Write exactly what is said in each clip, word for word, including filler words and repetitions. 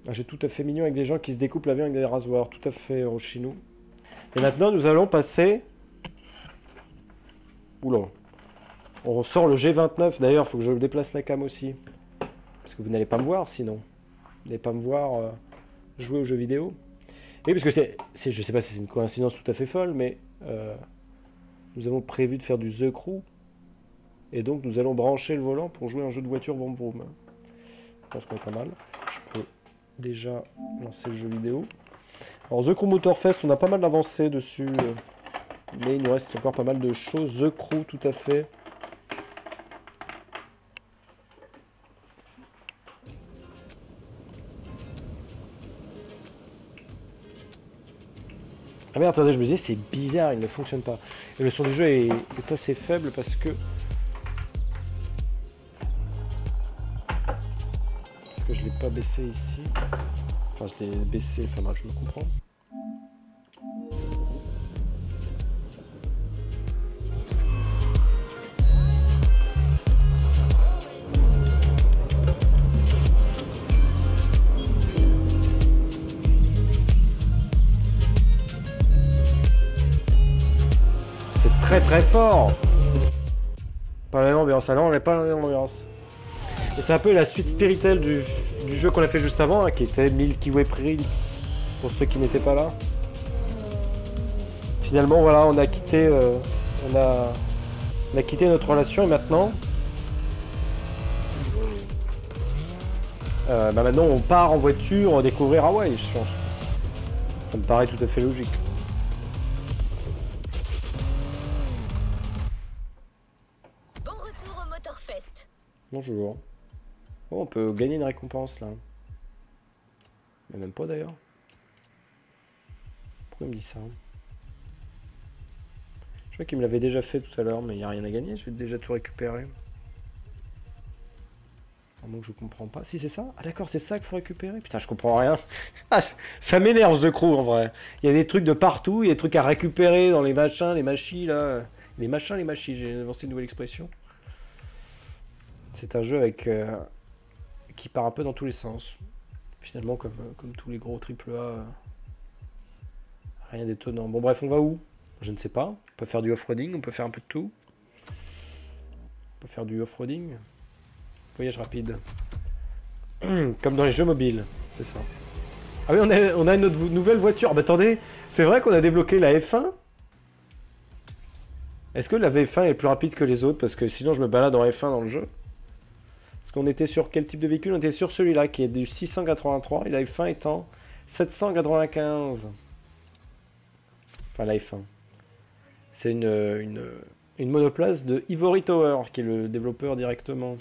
Un jeu tout à fait mignon avec des gens qui se découpent la vie avec des rasoirs. Tout à fait, Rochinou. Et maintenant, nous allons passer... Oula. On sort le G vingt-neuf. D'ailleurs, il faut que je déplace la cam aussi. Parce que vous n'allez pas me voir, sinon. Vous n'allez pas me voir euh, jouer aux jeux vidéo. Et parce que c'est... Je sais pas si c'est une coïncidence tout à fait folle, mais... Euh, nous avons prévu de faire du The Crew. Et donc, nous allons brancher le volant pour jouer à un jeu de voiture vroom vroom. Je pense qu'on est pas mal. Je peux déjà lancer le jeu vidéo. Alors The Crew Motorfest, on a pas mal d'avancées dessus, euh, mais il nous reste encore pas mal de choses. The Crew, tout à fait. Ah merde, attendez, je me disais, c'est bizarre, il ne fonctionne pas. Et le son du jeu est, est assez faible parce que... Parce que je ne l'ai pas baissé ici. Enfin, je l'ai baissé, enfin bref, je me comprends. C'est très très fort. Pas la même ambiance, alors on n'est pas dans la même ambiance. Et c'est un peu la suite spirituelle du, du jeu qu'on a fait juste avant, hein, qui était Milky Way Prince, pour ceux qui n'étaient pas là. Finalement, voilà, on a quitté, euh, on a, on a quitté notre relation et maintenant, euh, bah maintenant on part en voiture découvrir Hawaï, je pense. Ça me paraît tout à fait logique. Bon retour au Motorfest. Bonjour. Oh, on peut gagner une récompense là. Mais même pas d'ailleurs. Pourquoi il me dit ça? Je crois qu'il me l'avait déjà fait tout à l'heure, mais il n'y a rien à gagner, je vais déjà tout récupérer. À moins que je comprends pas. Si c'est ça? Ah d'accord, c'est ça qu'il faut récupérer. Putain, je comprends rien. Ça m'énerve The Crew en vrai. Il y a des trucs de partout, il y a des trucs à récupérer dans les machins, les machis là. Les machins, les machis, j'ai inventé une nouvelle expression. C'est un jeu avec... Euh... qui part un peu dans tous les sens. Finalement, comme, comme tous les gros triple A, euh, rien d'étonnant. Bon, bref, on va où? Je ne sais pas. On peut faire du off-roading, on peut faire un peu de tout. On peut faire du off-roading. Voyage rapide. Comme dans les jeux mobiles, c'est ça. Ah oui, on a, on a une autre nouvelle voiture. Bah attendez, c'est vrai qu'on a débloqué la F un? Est-ce que la F un est plus rapide que les autres? Parce que sinon, je me balade en F un dans le jeu. On était sur quel type de véhicule? On était sur celui-là qui est du six cent quatre-vingt-trois et la F un étant sept cent quatre-vingt-quinze. Enfin la F un. C'est une, une, une monoplace de Ivory Tower qui est le développeur directement.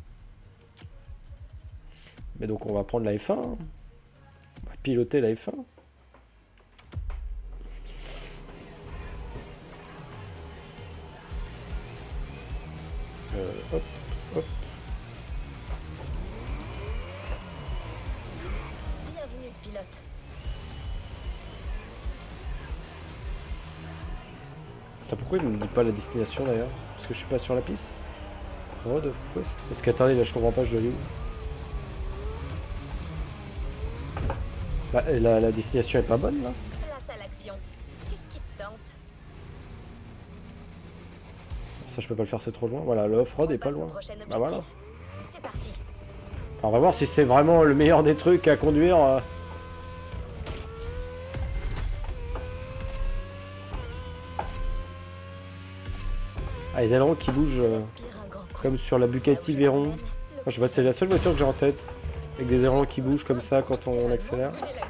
Mais donc on va prendre la F un. On va piloter la F un. Euh, hop, hop. Bienvenue, pilote. Attends, pourquoi il ne me dit pas la destination d'ailleurs? Parce que je suis pas sur la piste. Road of West. Parce qu'attendez, là je comprends pas, je dois aller où? Bah, la, la destination est pas bonne là. Place à l'action. Qu'est-ce qui te tente? Ça je peux pas le faire, c'est trop loin. Voilà, le off-road est pas loin. Bah voilà. C'est parti. Enfin, on va voir si c'est vraiment le meilleur des trucs à conduire. Euh... Ah, les ailerons qui bougent euh, comme sur la Bugatti Veyron. Enfin, je sais pas, c'est la seule voiture que j'ai en tête. Avec des ailerons qui bougent comme ça quand on accélère.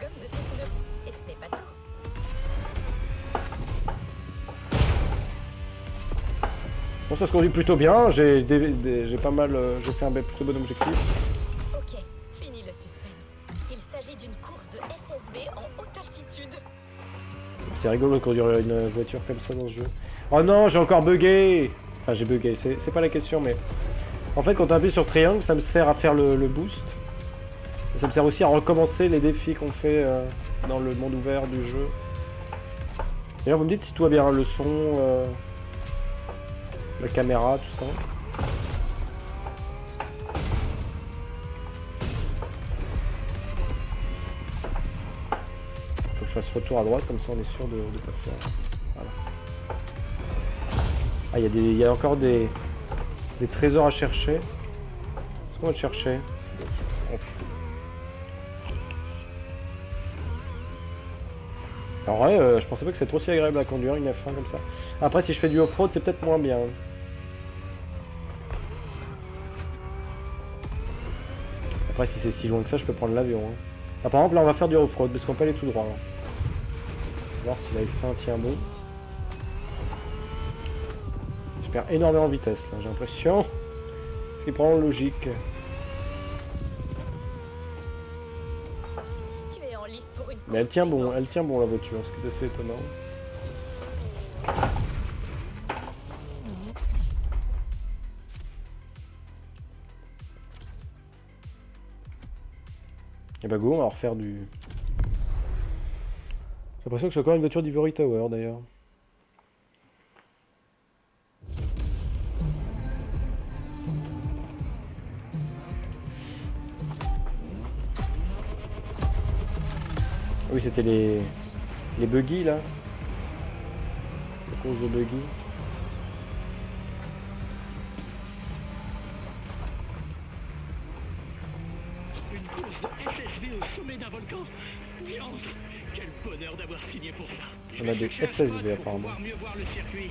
Bon, ça se conduit plutôt bien. J'ai pas mal. Euh, j'ai fait un plutôt bon objectif. Ok, fini le suspense. Il s'agit d'une course de S S V en haute altitude. C'est rigolo de conduire une voiture comme ça dans ce jeu. Oh non, j'ai encore bugué. Enfin, j'ai bugué, c'est pas la question, mais... En fait, quand on appuie sur triangle, ça me sert à faire le, le boost. Et ça me sert aussi à recommencer les défis qu'on fait euh, dans le monde ouvert du jeu. D'ailleurs, vous me dites si tout va bien, le son, euh, la caméra, tout ça. fasse retour à droite, comme ça on est sûr de ne pas faire. Voilà. Ah, il y a des, il y a encore des, des trésors à chercher. Qu'est-ce qu'on va chercher? On fout. En vrai, euh, je pensais pas que c'était aussi agréable à conduire une F un comme ça. Après, si je fais du off-road, c'est peut-être moins bien. Après, si c'est si loin que ça, je peux prendre l'avion. Hein. Ah, par exemple, là, on va faire du off-road, parce qu'on peut aller tout droit. Là. On va voir si la F un tient bon. Je perds énormément de vitesse, là, j'ai l'impression. Ce qui est probablement logique. Mais elle tient bon, elle tient bon la voiture, ce qui est assez étonnant. Et bah go, on va refaire du... J'ai l'impression que c'est encore une voiture d'Ivory Tower d'ailleurs. Oui, c'était les... les buggy là. La course de buggy. Une course de S S V au sommet d'un volcan. Viande. Quel bonheur d'avoir signé pour ça. On a des S S V apparemment. Mieux voir le circuit.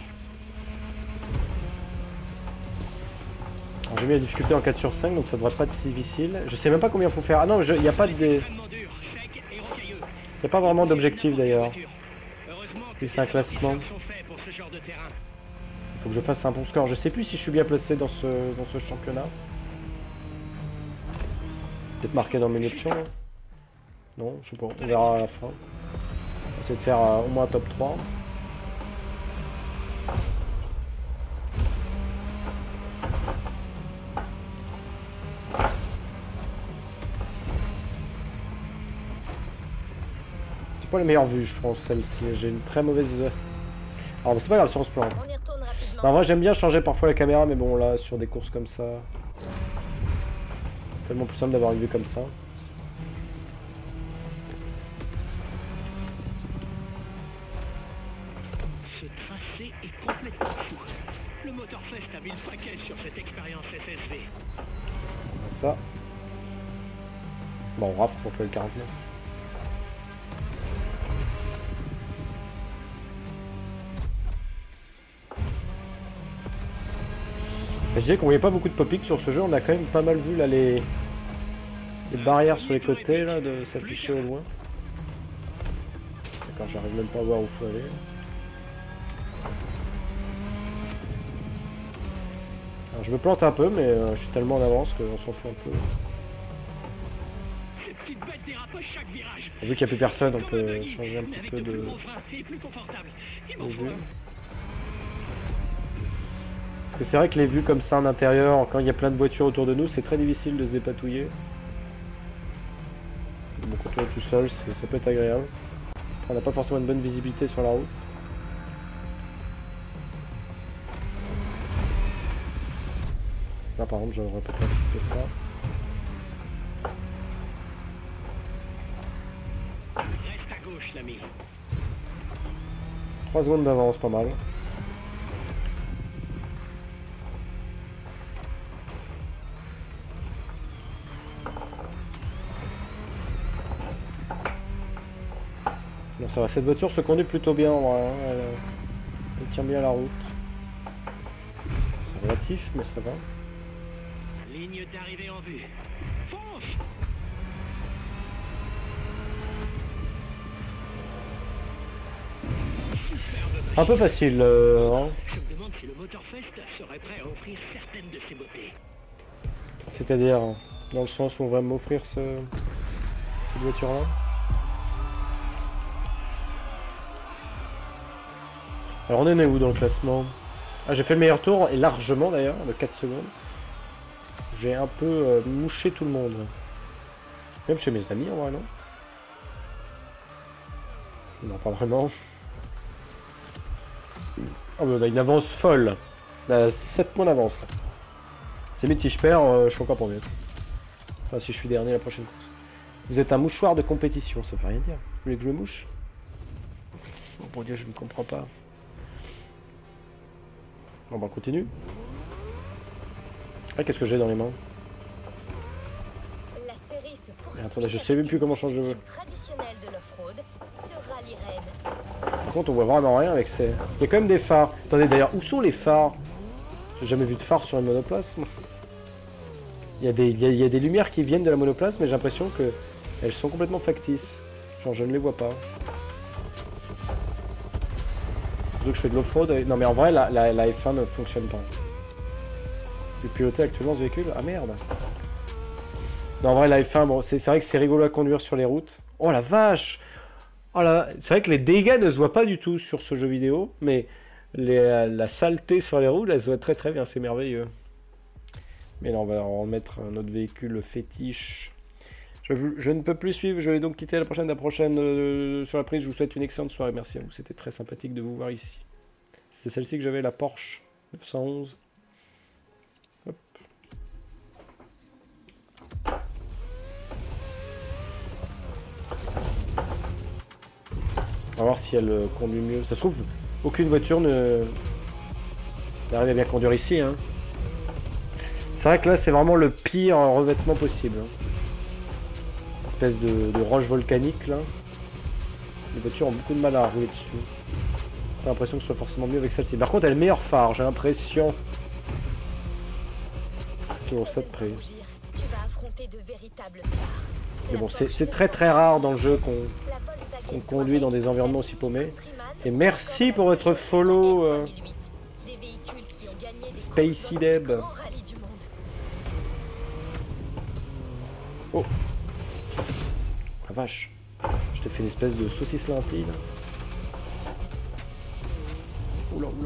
Alors j'ai mis la difficulté en quatre sur cinq, donc ça devrait pas être si difficile. Je sais même pas combien il faut faire. Ah non, il n'y a pas de... Il n'y a pas vraiment d'objectif d'ailleurs. C'est un classement. Il faut que je fasse un bon score. Je sais plus si je suis bien placé dans ce, dans ce championnat. Peut-être marqué dans mes options. Hein. Non, je sais pas. On verra à la fin. On va essayer de faire euh, au moins un top trois. Pas les meilleures vues, je pense, celle-ci. J'ai une très mauvaise... Alors, c'est pas grave si on se plante. En vrai, j'aime bien changer parfois la caméra, mais bon, là, sur des courses comme ça... Tellement plus simple d'avoir une vue comme ça. Ce tracé est complètement fou. Le Motorfest a mis le paquet sur cette expérience S S V. Ça. Bon, Raph pour le quarante-neuf. Je disais qu'on voyait pas beaucoup de popic sur ce jeu, on a quand même pas mal vu là les, les barrières sur les côtés là de s'afficher au loin. D'accord, j'arrive même pas à voir où il faut aller. Alors je me plante un peu mais euh, je suis tellement en avance qu'on s'en fout un peu. Vu qu'il n'y a plus personne, on peut changer un petit peu de, de vue. Parce que c'est vrai que les vues comme ça en intérieur, quand il y a plein de voitures autour de nous, c'est très difficile de se dépatouiller. Bon, quand on est tout seul, ça peut être agréable. On n'a pas forcément une bonne visibilité sur la route. Là par exemple, j'aurais peut-être anticiper ça. Reste à gauche, l'ami. trois secondes d'avance, pas mal. Bon, ça va, cette voiture se conduit plutôt bien en vrai, hein. elle, elle tient bien la route. C'est relatif, mais ça va. Ligne d'arrivée en vue. Fonce! Un peu facile, euh, hein. Je me demande si le Motorfest serait prêt à offrir certaines de ses beautés. C'est-à-dire, dans le sens où on va m'offrir ce... cette voiture-là. Alors on en est où dans le classement? Ah, j'ai fait le meilleur tour, et largement d'ailleurs, de quatre secondes. J'ai un peu euh, mouché tout le monde. Même chez mes amis en vrai, non? Non, pas vraiment. Oh, mais on a une avance folle. On a sept points d'avance. C'est mieux si je perds, euh, je suis encore premier. Enfin, si je suis dernier la prochaine course. Vous êtes un mouchoir de compétition, ça veut rien dire. Vous voulez que je le mouche? Oh mon dieu, je ne comprends pas. Bon, bah on continue. Ah, qu'est-ce que j'ai dans les mains? La série se poursuit. Attendez, je sais même plus comment changer de jeu. Traditionnel de l'off-road, le rallye raid. Par contre, on voit vraiment rien avec ces... Il y a quand même des phares. Attendez, d'ailleurs, où sont les phares? J'ai jamais vu de phares sur une monoplace. Il y, a des, il, y a, il y a des lumières qui viennent de la monoplace, mais j'ai l'impression que elles sont complètement factices. Genre, je ne les vois pas. Surtout que je fais de l'off-road. Non, mais en vrai, la, la, la F un ne fonctionne pas. Je vais piloter actuellement ce véhicule. Ah merde. Non, en vrai, la F un, bon, c'est vrai que c'est rigolo à conduire sur les routes. Oh la vache! Oh là, c'est vrai que les dégâts ne se voient pas du tout sur ce jeu vidéo, mais les, la saleté sur les routes, elle se voit très très bien, c'est merveilleux. Mais là, on va remettre un autre véhicule fétiche. Je, je ne peux plus suivre, je vais donc quitter la prochaine, la prochaine euh, sur la prise. Je vous souhaite une excellente soirée, merci à vous, c'était très sympathique de vous voir ici. C'est celle-ci que j'avais, la Porsche neuf cent onze. Hop. On va voir si elle euh, conduit mieux. Ça se trouve, aucune voiture ne n'arrive à bien conduire ici. Hein. C'est vrai que là, c'est vraiment le pire revêtement possible. Hein. Espèce de, de roche volcanique, là. Les voitures ont beaucoup de mal à rouler dessus. J'ai l'impression que ce soit forcément mieux avec celle-ci. Par contre, elle a le meilleur phare, j'ai l'impression. C'est toujours ça de près. Tu vas affronter de véritables stars. Mais bon, c'est très très rare dans le jeu qu'on qu'on conduit dans des environnements aussi paumés. Et merci pour votre follow, euh, Spacey Deb. Oh, la vache. Je te fais une espèce de saucisse lentille. Oula, oula.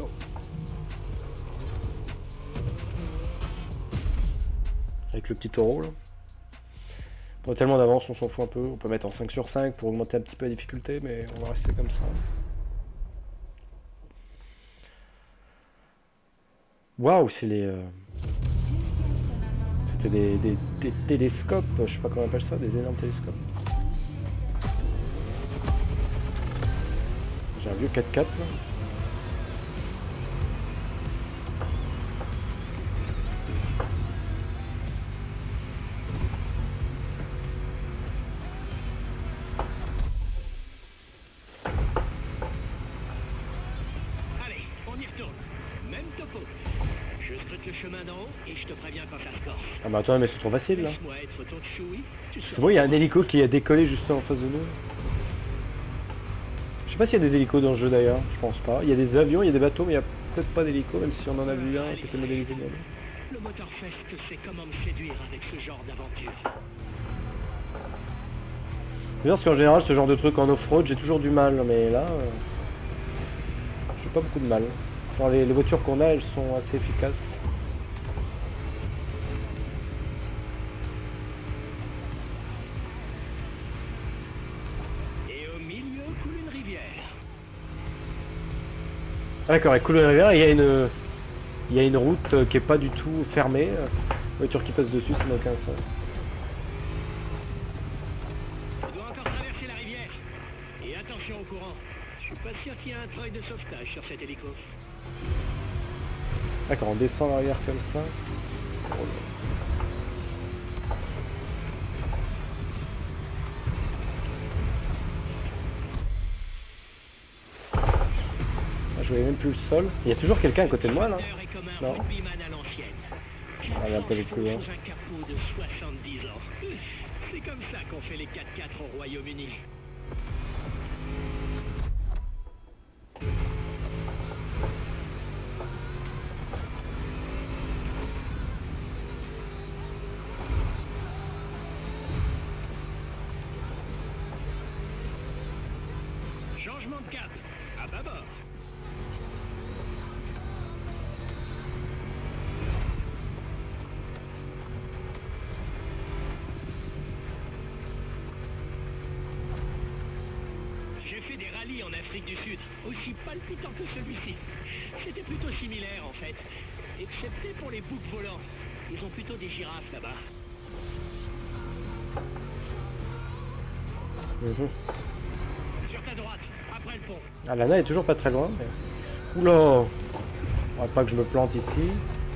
Avec le petit taureau là. On a tellement d'avance, on s'en fout un peu. On peut mettre en cinq sur cinq pour augmenter un petit peu la difficulté, mais on va rester comme ça. Waouh, c'est les... Euh... C'était des, des, des télescopes, je sais pas comment on appelle ça, des énormes télescopes. J'ai un vieux quatre quatre là. Allez, on y retourne. Même topo. Je scrute le chemin d'en haut et je te préviens quand ça se corse. Ah bah attends, mais c'est trop facile là. Laisse-moi être ton choui. C'est bon, il y a un hélico qui a décollé juste en face de nous. Je sais pas s'il y a des hélicos dans le jeu d'ailleurs, je pense pas. Il y a des avions, il y a des bateaux, mais il n'y a peut-être pas d'hélicos, même si on en a vu un qui était modélisé. Le Motorfest sait comment me séduire avec ce genre d'aventure. C'est bien parce qu'en général, ce genre de truc en off-road, j'ai toujours du mal, mais là, euh, j'ai pas beaucoup de mal. Genre, les, les voitures qu'on a, elles sont assez efficaces. Et au milieu coule une rivière. Ah, d'accord, elle coule une rivière et il y a une, il y a une route qui est pas du tout fermée. Les voitures qui passent dessus, ça n'a aucun sens. Tu dois encore traverser la rivière. Et attention au courant. Je suis pas sûr qu'il y ait un treuil de sauvetage sur cet hélico. D'accord, on descend la rivière comme ça. Oh ah, je voyais même plus le sol. Il y a toujours quelqu'un à côté de moi là. Non. Allez, un peu plus loin. C'est comme ça qu'on fait les quatre quatre au Royaume-Uni. Changement de cap, à bâbord. J'ai fait des rallyes en Afrique du Sud, aussi palpitants que celui-ci. C'était plutôt similaire en fait, excepté pour les boucs volants. Ils ont plutôt des girafes là-bas. Mmh. Sur ta droite, après le pont. Ah, Lana est toujours pas très loin. Mais... Oula! Faudrait pas que je me plante ici.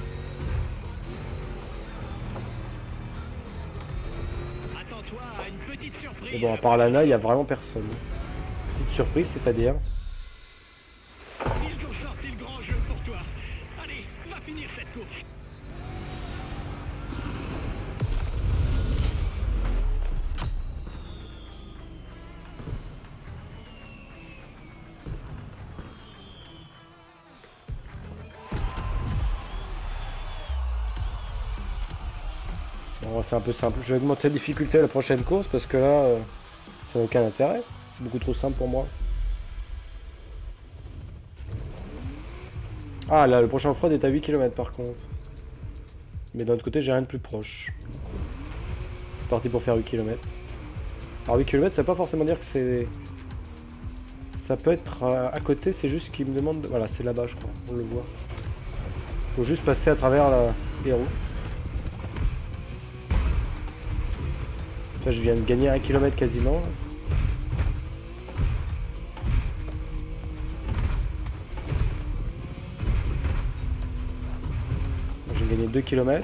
Attends-toi à une petite surprise. Mais bon, à part Lana, il y a vraiment personne. Petite surprise, c'est-à-dire. Ils ont sorti le grand jeu pour toi. Allez, va finir cette course. On va faire un peu simple. Je vais augmenter la difficulté à la prochaine course parce que là, euh, ça n'a aucun intérêt. C'est beaucoup trop simple pour moi. Ah là, le prochain off-road est à huit kilomètres par contre. Mais d'un autre côté, j'ai rien de plus proche. C'est parti pour faire huit kilomètres. Alors huit kilomètres, ça veut pas forcément dire que c'est... Ça peut être euh, à côté, c'est juste qu'il me demande... De... Voilà, c'est là-bas je crois, on le voit. Faut juste passer à travers la... les roues. Là, je viens de gagner un kilomètre quasiment. J'ai gagné deux kilomètres.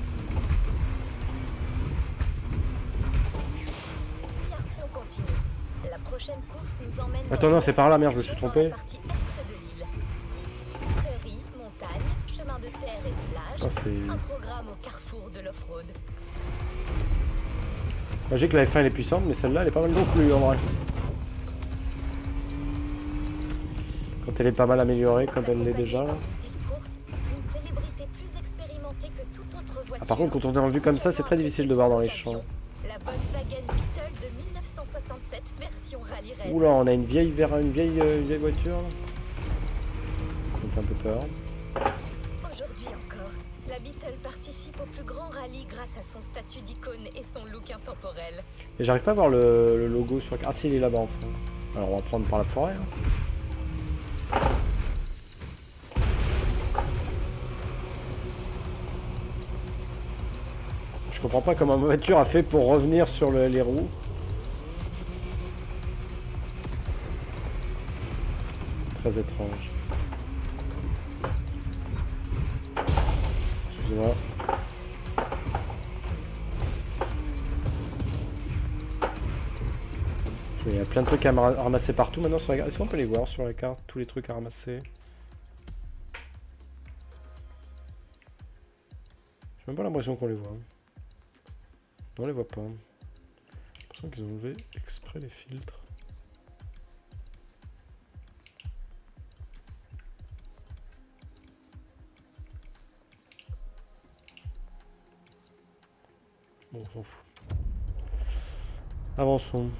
Bien, on continue. La prochaine course nous emmène dans Attends, non, une c'est par là, merde, je me suis expédition trompé. dans la partie est de l'île. Prairies, montagnes, chemins de terre et plages. Ah, c'est... Un programme au carrefour de l'off-road. J'ai que la F un elle est puissante, mais celle-là elle est pas mal non plus en vrai. Quand elle est pas mal améliorée, comme elle l'est déjà. Là. Ah, par contre, quand on est en vue comme ça, c'est très difficile de voir dans les champs. La Volkswagen Beetle de mille neuf cent soixante-sept version Rallye Raid. Oula, on a une vieille, une vieille, euh, une vieille voiture. Là. Ça me fait un peu peur. Aujourd'hui encore, la Beetle participe au plus grand rallye grâce à son statut d'icône et son look intemporel. Et j'arrive pas à voir le, le logo sur la carte. Ah si, il est là-bas en fond. Alors on va prendre par la forêt. Hein. Je comprends pas comment ma voiture a fait pour revenir sur le, les roues. Très étrange. Excusez-moi. Il y a plein de trucs à ramasser partout maintenant sur la carte. Est-ce qu'on peut les voir sur la carte, tous les trucs à ramasser? J'ai même pas l'impression qu'on les voit. Non, on les voit pas. J'ai l'impression qu'ils ont enlevé exprès les filtres. Bon, on s'en fout. Avançons.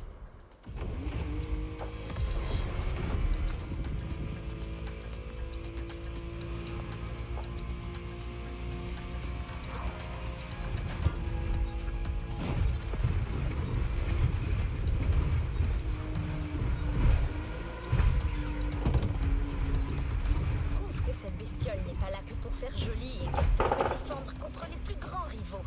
Prouve que cette bestiole n'est pas là que pour faire joli et pour se défendre contre les plus grands rivaux.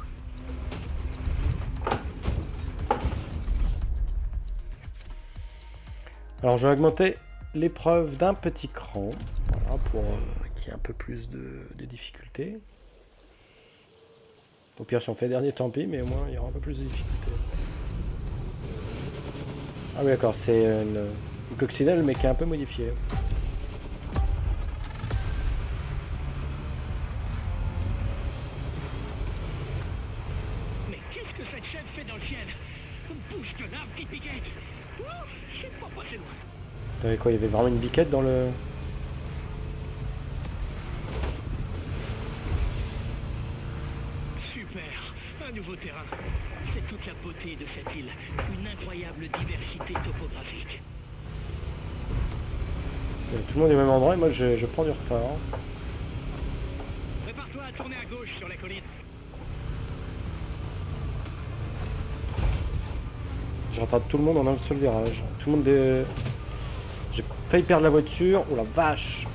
Alors je vais augmenter l'épreuve d'un petit cran, voilà, pour euh, qu'il y ait un peu plus de, de difficultés. Au pire si on fait dernier tant pis, mais au moins il y aura un peu plus de difficultés. Ah oui d'accord, c'est une, une coccinelle mais qui est un peu modifiée. Mais qu'est-ce que cette chèvre fait dans le ciel? Bouge de là, petite piquette. Ouh, je sais pas passer loin. T'avais quoi, il y avait vraiment une biquette dans le... Super, un nouveau terrain. C'est toute la beauté de cette île. Une incroyable diversité topographique. Tout le monde est au même endroit et moi je, je prends du retard. Prépare-toi à tourner à gauche sur la colline. Je rattrape tout le monde en un seul virage. Tout le monde est... J'ai failli perdre la voiture. Oh la vache!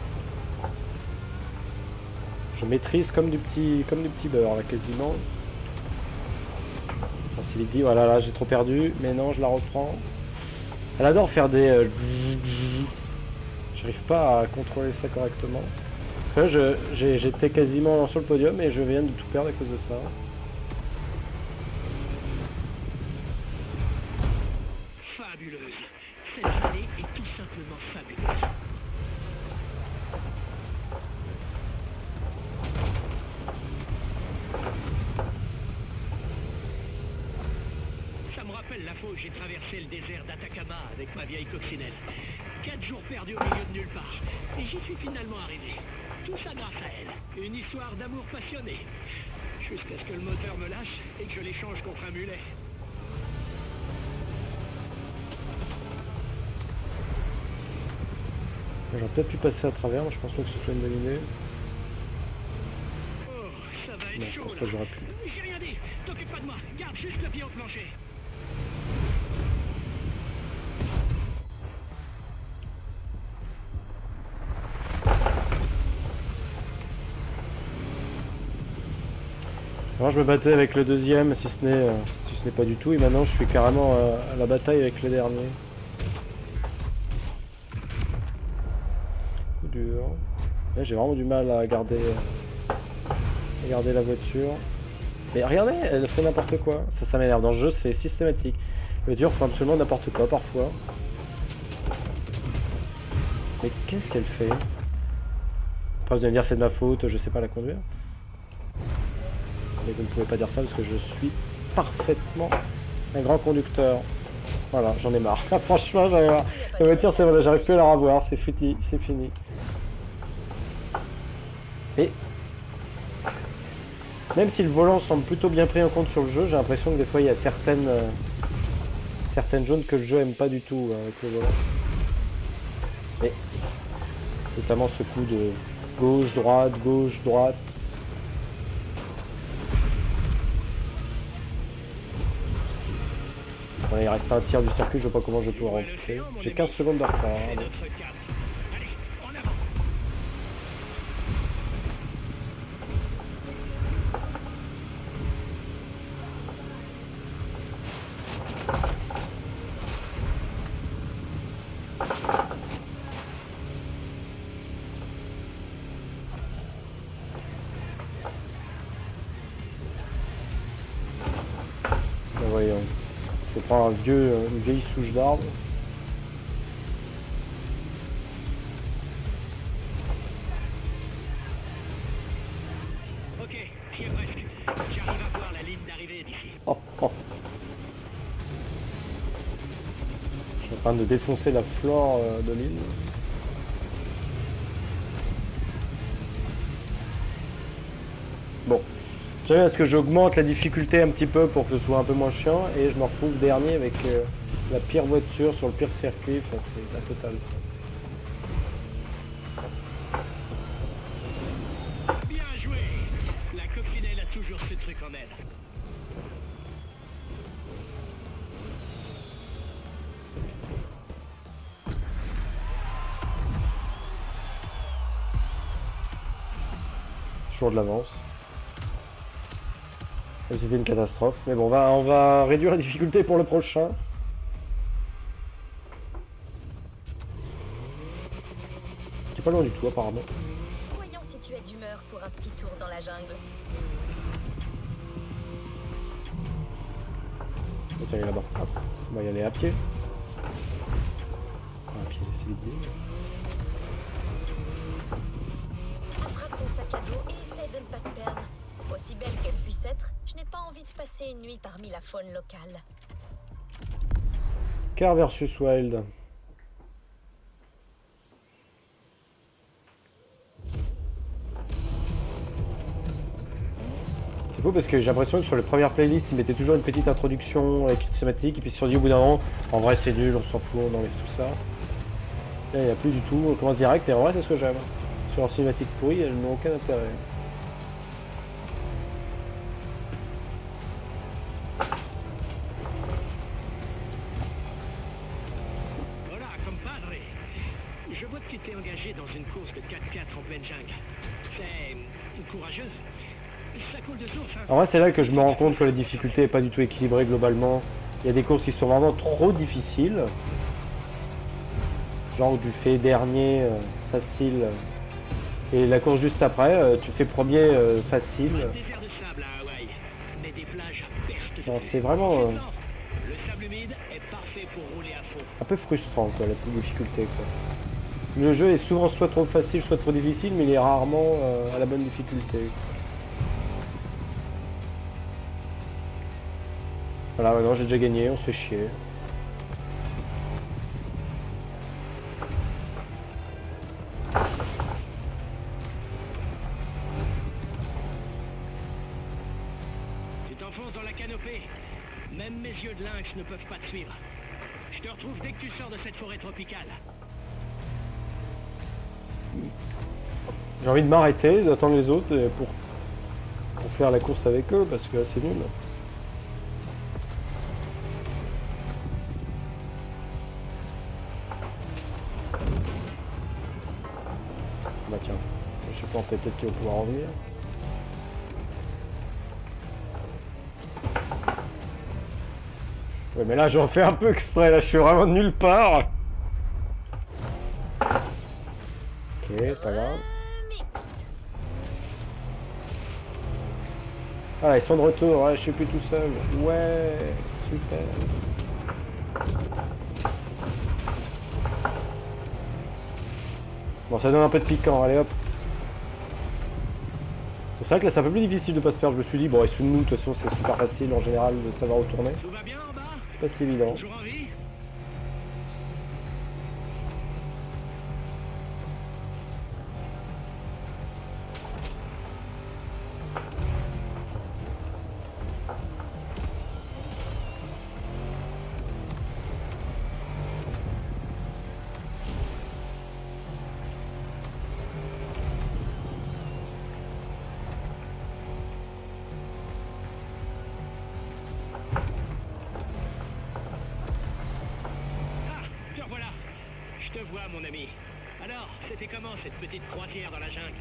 Je maîtrise comme du petit, comme du petit beurre là quasiment. Facility, voilà là j'ai trop perdu. Mais non, je la reprends. Elle adore faire des... Euh... J'arrive pas à contrôler ça correctement. Parce que là, j'étais quasiment sur le podium et je viens de tout perdre à cause de ça. Fabuleuse. Cette vallée est tout simplement fabuleuse. Ça me rappelle la fois où j'ai traversé le désert d'Atacama avec ma vieille coccinelle. Quatre jours perdus au milieu de nulle part. Et j'y suis finalement arrivé. Tout ça grâce à elle. Une histoire d'amour passionné. Jusqu'à ce que le moteur me lâche et que je l'échange contre un mulet. J'aurais peut-être pu passer à travers, mais je pense pas que ce soit une bonne idée. Oh, ça va être Non, chaud, je pense pas là. que j'aurais pu. J'ai rien dit. T'occupe pas de moi. Garde juste le pied au plancher. Alors je me battais avec le deuxième, si ce n'est euh, si ce n'est pas du tout, et maintenant je suis carrément euh, à la bataille avec le dernier. Coup dur. Là j'ai vraiment du mal à garder, euh, à garder la voiture. Mais regardez, elle fait n'importe quoi. Ça, ça m'énerve. Dans le jeu, c'est systématique. Les voitures font absolument n'importe quoi parfois. Mais qu'est-ce qu'elle fait? Après vous allez me dire c'est de ma faute, je sais pas la conduire. Mais vous ne pouvez pas dire ça parce que je suis parfaitement un grand conducteur. Voilà, j'en ai marre. Franchement, j'en ai marre. La voiture, c'est vrai, j'arrive plus à la revoir. C'est fini, c'est fini. Et même si le volant semble plutôt bien pris en compte sur le jeu, j'ai l'impression que des fois il y a certaines euh, certaines zones que le jeu aime pas du tout euh, avec le volant. Et notamment ce coup de gauche, droite, gauche, droite. Bon, il reste un tiers du circuit, je vois pas comment je vais pouvoir remplacer. J'ai quinze secondes de retard. C'est Hein, notre cap. Allez, en avant. bon, voyons. Je prends un vieux, une vieille souche d'arbre. Ok, j'y ai presque. J'arrive à voir la ligne d'arrivée d'ici. Oh, oh. Je suis en train de défoncer la flore euh, de l'île. Bon. J'aime à ce que j'augmente la difficulté un petit peu pour que ce soit un peu moins chiant et je me retrouve dernier avec euh, la pire voiture sur le pire circuit. Enfin, c'est la totale. Bien joué. La coccinelle a toujours ce truc en elle. Toujours de l'avance. Même si c'est une catastrophe. Mais bon, on va, on va réduire la difficulté pour le prochain. C'est pas loin du tout apparemment. Voyons si tu es d'humeur pour un petit tour dans la jungle. On va aller là-bas. Hop. On va y aller à pied. À pied, c'est l'idée. Attrape ton sac à dos et essaie de ne pas te perdre. Aussi belle qu'elle puisse être, je n'ai pas envie de passer une nuit parmi la faune locale. Car versus Wild. C'est fou parce que j'ai l'impression que sur les premières playlists, ils mettaient toujours une petite introduction avec une thématique et puis ils se sont dit au bout d'un moment, en vrai c'est nul, on s'en fout, on enlève tout ça. Là il n'y a plus du tout, on commence direct et en vrai c'est ce que j'aime. Sur leur cinématique pourrie, elles n'ont aucun intérêt. Voilà, compadre. Je vois que tu t'es engagé dans une course de quatre quatre en pleine jungle. C'est courageux. Ça coule de source, hein. En vrai c'est là que je me rends compte que la difficulté n'est pas du tout équilibrée globalement. Il y a des courses qui sont vraiment trop difficiles. Genre tu fais dernier euh, facile et la course juste après euh, tu fais premier euh, facile. Pas de désert de sable à Hawaï, mais des plages à perte de Genre, vue. c'est vraiment euh, Faites-en. Le sable humide est parfait pour rouler à fond. un peu frustrant quoi, la difficulté quoi. Le jeu est souvent soit trop facile, soit trop difficile, mais il est rarement euh, à la bonne difficulté. Voilà, maintenant j'ai déjà gagné, on se fait chier. Tu t'enfonces dans la canopée. Même mes yeux de lynx ne peuvent pas te suivre. Je te retrouve dès que tu sors de cette forêt tropicale. J'ai envie de m'arrêter, d'attendre les autres et pour, pour faire la course avec eux, parce que là c'est nul. Bah tiens, je sais pas, peut-être qu'ils vont pouvoir revenir. Ouais mais là j'en fais un peu exprès, là je suis vraiment de nulle part. Ok, ça va. Remix. Ah ils sont de retour, ouais, je suis plus tout seul. Ouais, super. Bon ça donne un peu de piquant, allez hop. C'est vrai que là c'est un peu plus difficile de pas se perdre, je me suis dit, bon ils sont de nous, de toute façon c'est super facile en général de savoir où tourner. Tout va bien en bas? C'est pas si évident. Toujours en vie? Te revoilà. Je te vois, mon ami. Alors, c'était comment cette petite croisière dans la jungle?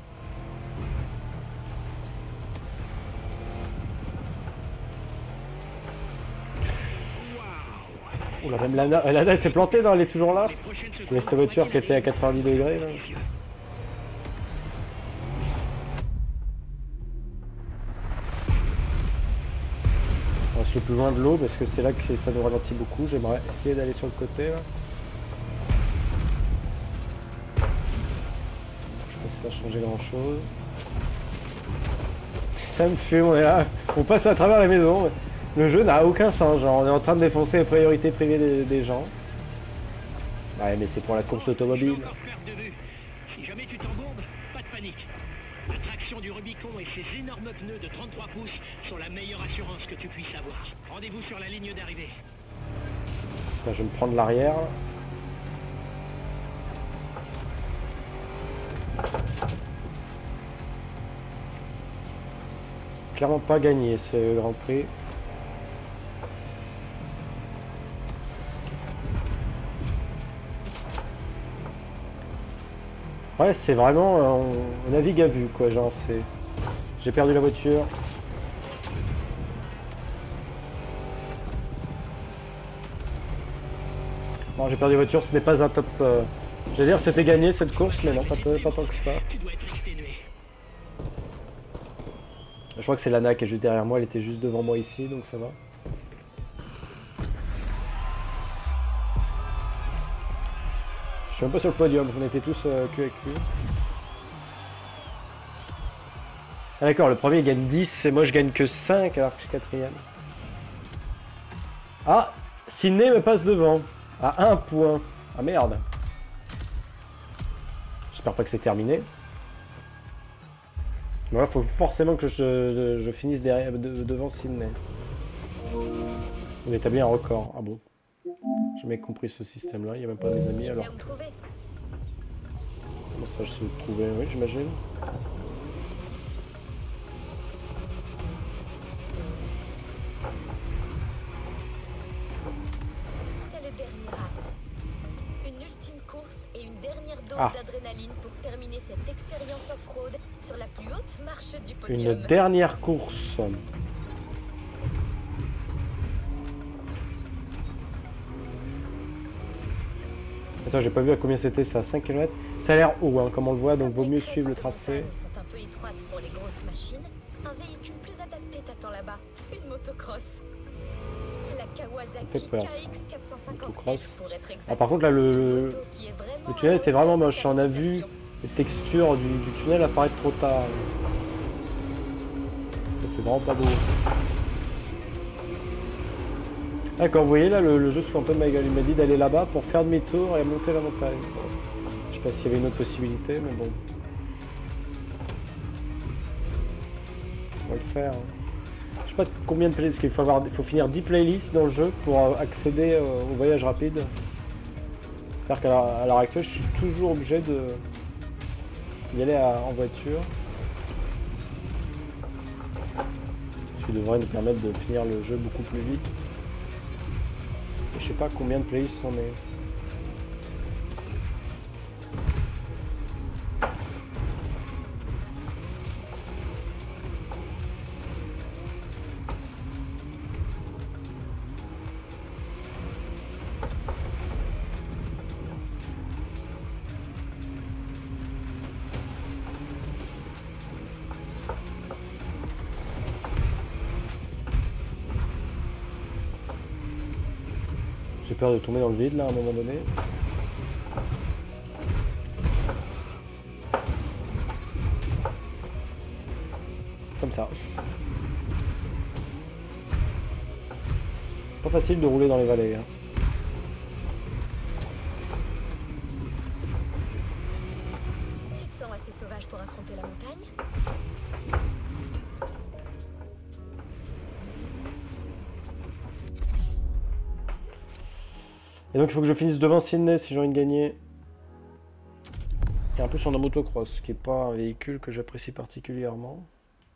Waouh! Oula, même Lana, Lana elle s'est plantée, non, elle est toujours là. Les prochaines secondes Il y a sa voiture qui était à quatre-vingt-dix degrés là. délicieux. On va se plus loin de l'eau parce que c'est là que ça nous ralentit beaucoup. J'aimerais essayer d'aller sur le côté là. Je pense que ça a changé grand chose. Ça me fume, on est là. On passe à travers les maisons. Le jeu n'a aucun sens. Genre on est en train de défoncer les priorités privées des, des gens. Ouais mais c'est pour la course Je automobile. vais encore perdre de vue. Si jamais tu t'embourbes, pas de panique. La traction du Rubicon et ses énormes pneus de trente-trois pouces sont la meilleure assurance que tu puisses avoir. Rendez-vous sur la ligne d'arrivée. Ça, je vais me prendre l'arrière. Clairement pas gagné ce Grand Prix. Ouais, c'est vraiment, euh, on, on navigue à vue quoi, genre c'est... J'ai perdu la voiture. Non, j'ai perdu la voiture, ce n'est pas un top... Euh... J'allais dire c'était gagné cette course, mais non, pas, pas tant que ça. Tu dois être exténué. Je crois que c'est Lana qui est juste derrière moi, elle était juste devant moi ici, donc ça va. Je suis même pas sur le podium, on était tous euh, cul à cul. Ah d'accord, le premier il gagne dix et moi je gagne que cinq alors que je suis quatrième. Ah, Sydney me passe devant, à un point. Ah merde. J'espère pas que c'est terminé. Mais là, faut forcément que je, je finisse derrière, de, devant Sydney. On établit un record. Ah bon. J'ai jamais compris ce système-là, il n'y a même pas mes amis Tu alors. sais où me trouver. Comment ça je sais le trouver, oui j'imagine. C'est le dernier acte. Une ultime course et une dernière dose Ah. d'adrénaline pour terminer cette expérience off-road sur la plus haute marche du podium. Une dernière course. Attends, j'ai pas vu à combien c'était, c'est à cinq kilomètres. Ça a l'air haut, hein, comme on le voit, donc vaut Comme mieux les crêtes suivre le de tracé. montagne sont un peu étroites pour les grosses machines, un véhicule plus adapté t'attend là-bas. Une motocross. La Kawasaki Fait peur, K ça. X quatre cent cinquante Motocross. F pour être exact. Ah, par contre, là, le, Une le, moto qui est vraiment le tunnel à était la vraiment hauteur de moche. sa On a vu réputation. les textures du, du tunnel apparaître trop tard. Ça, c'est vraiment pas beau. D'accord, vous voyez là, le, le jeu se fout un peu de ma gueule. Il m'a dit d'aller là-bas pour faire demi-tour et monter la montagne. Je sais pas s'il y avait une autre possibilité, mais bon. On va le faire. Hein. Je sais pas combien de playlists, parce qu'il faut, avoir, il faut finir dix playlists dans le jeu pour accéder euh, au voyage rapide. C'est-à-dire qu'à l'heure actuelle, je suis toujours obligé de d'y aller à, en voiture. Ce qui devrait nous permettre de finir le jeu beaucoup plus vite. Et je sais pas combien de playlists on est. J'ai peur de tomber dans le vide là à un moment donné. Comme ça. Pas facile de rouler dans les vallées. Hein. Tu te sens assez sauvage pour affronter la montagne? Et donc il faut que je finisse devant Sydney si j'ai envie de gagner. Et en plus on a motocross, ce qui n'est pas un véhicule que j'apprécie particulièrement.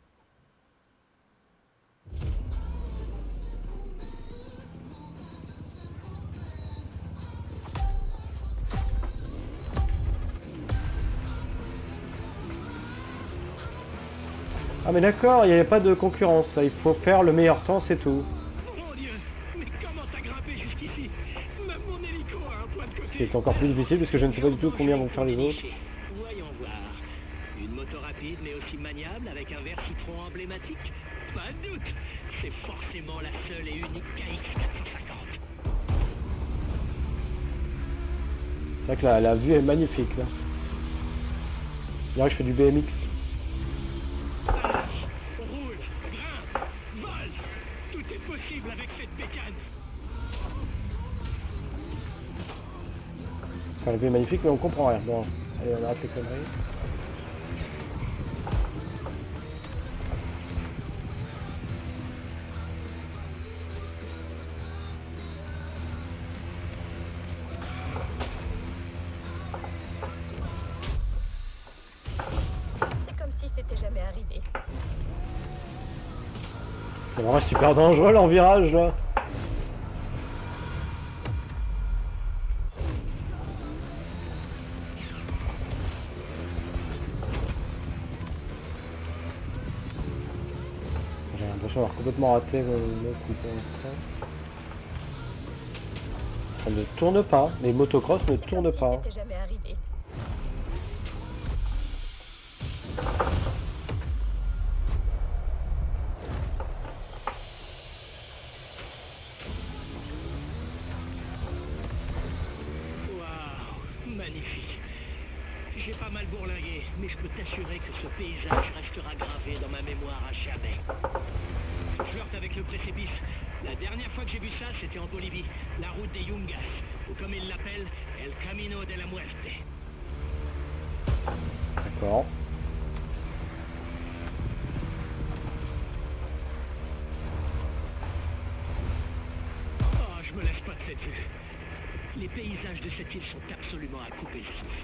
Ah mais d'accord, il n'y a pas de concurrence là, il faut faire le meilleur temps, c'est tout. Mon Dieu, mais comment t'as grimpé jusqu'ici? Même mon hélico a un point de côté. C'est encore plus difficile parce que je ne sais pas du tout combien vont faire les autres. Voyons voir. Une moto rapide mais aussi maniable avec un verre citron emblématique? Pas de doute. C'est forcément la seule et unique K X quatre cent cinquante. C'est vrai que la, la vue est magnifique là. Je dirais que je fais du B M X. Roule, grimpe, vole. Tout est possible avec cette bécane. Enfin, la vue est magnifique mais on comprend rien. Bon, allez on arrête les conneries. C'est comme si c'était jamais arrivé. C'est vraiment super dangereux leur virage là. J'ai l'impression d'avoir complètement raté le le coup pour l'instant. Ça ne tourne pas, les motocross ne C'est tournent comme si pas. c'était jamais arrivé. Waouh, magnifique. J'ai pas mal bourlingué, mais je peux t'assurer que ce paysage restera gravé dans ma mémoire à jamais. Je flirte avec le précipice. La dernière fois que j'ai vu ça, c'était en Bolivie, la route des Yungas, ou comme ils l'appellent, El Camino de la Muerte. D'accord. Oh, je me laisse pas de cette vue. Les paysages de cette île sont absolument à couper le souffle.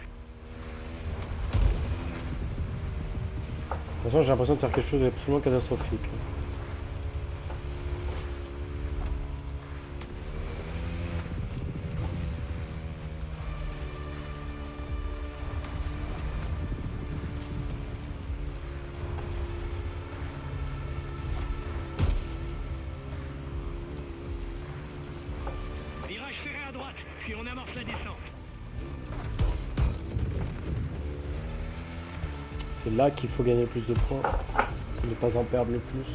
De toute façon, j'ai l'impression de faire quelque chose d'absolument catastrophique. Virage serré à droite, puis on amorce la descente. C'est là qu'il faut gagner le plus de points. Ne pas en perdre le plus.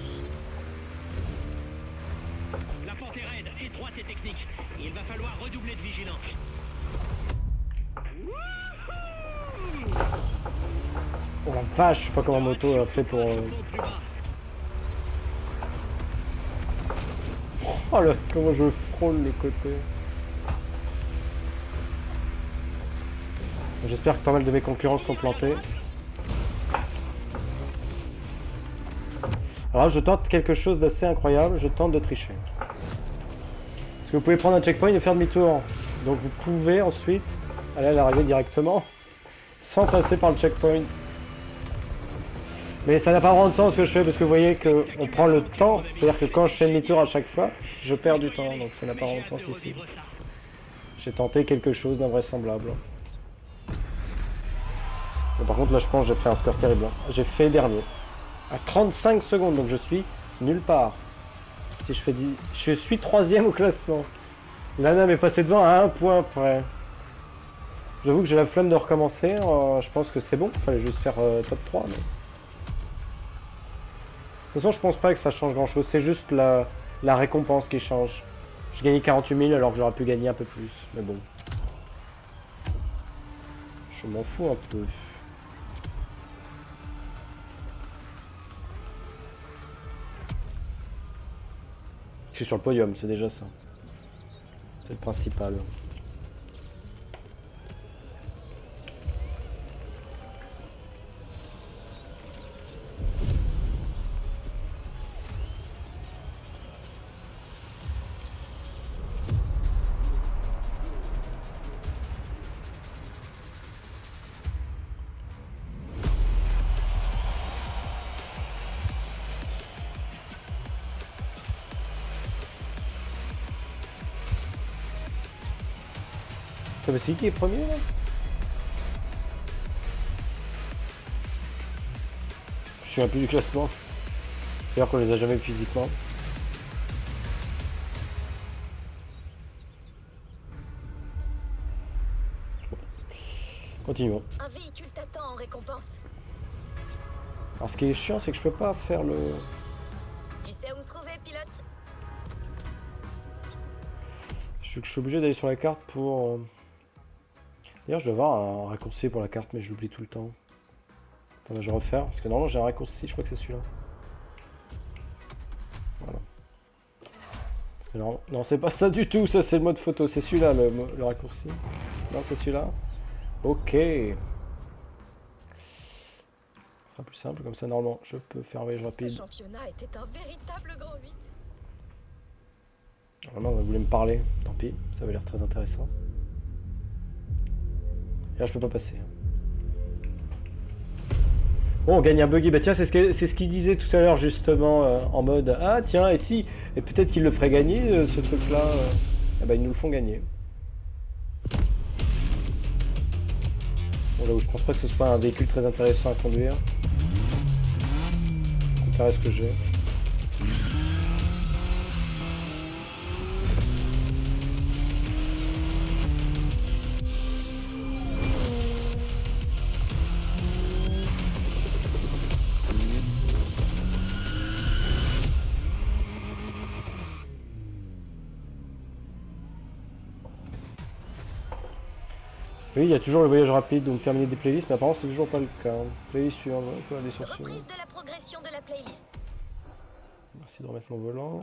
La pente est raide, étroite et technique. Il va falloir redoubler de vigilance. Oh la vache, je sais pas comment moto a fait pour... Euh... Oh là, comment je frôle le côté. J'espère que pas mal de mes concurrents sont plantés. Alors je tente quelque chose d'assez incroyable, je tente de tricher. Parce que vous pouvez prendre un checkpoint et faire demi-tour. Donc vous pouvez ensuite aller à l'arrivée directement, sans passer par le checkpoint. Mais ça n'a pas vraiment de sens ce que je fais, parce que vous voyez qu'on prend le temps. C'est-à-dire que quand je fais demi-tour à chaque fois, je perds du temps. Donc ça n'a pas vraiment de sens ici. J'ai tenté quelque chose d'invraisemblable. Mais par contre là je pense que j'ai fait un score terrible. J'ai fait dernier. À trente-cinq secondes, donc je suis nulle part. Si je fais dix... Je suis troisième au classement. Lana m'est passé devant à un point près. J'avoue que j'ai la flemme de recommencer. Euh, je pense que c'est bon. Il fallait juste faire euh, top trois. Mais... De toute façon, je pense pas que ça change grand chose. C'est juste la, la récompense qui change. J'ai gagné quarante-huit mille alors que j'aurais pu gagner un peu plus. Mais bon. Je m'en fous un peu. Je suis sur le podium, c'est déjà ça. C'est le principal. Ça, c'est qui est premier là? Je suis un peu du classement. D'ailleurs qu'on les a jamais vus physiquement. Continuons. Un véhicule t'attend en récompense. Alors ce qui est chiant c'est que je peux pas faire le... Tu sais où me trouver, pilote? Je suis, je suis obligé d'aller sur la carte pour... Euh... D'ailleurs, je dois avoir un raccourci pour la carte, mais je l'oublie tout le temps. Attends, je vais refaire, parce que normalement j'ai un raccourci, je crois que c'est celui-là. Voilà. Parce que non, non c'est pas ça du tout, ça c'est le mode photo, c'est celui-là le, le raccourci. Non, c'est celui-là. Ok. Ce sera plus simple, comme ça normalement je peux faire un voyage rapide. Ce championnat était un véritable grand huit. Vraiment, on voulait me parler, tant pis, ça avait l'air très intéressant. Là je peux pas passer. Bon, on gagne un buggy. Bah tiens, c'est ce que c'est ce qu'il disait tout à l'heure justement euh, en mode ah tiens et si et peut-être qu'il le ferait gagner euh, ce truc là. Euh... Ah bah ils nous le font gagner. Bon là où je pense pas que ce soit un véhicule très intéressant à conduire. Comparé à ce que j'ai. Oui, il y a toujours le voyage rapide, donc terminer des playlists, mais apparemment c'est toujours pas le cas. Playlist suivante, quoi, des sourcils. Reprise de la progression de la playlist. Merci de remettre mon volant.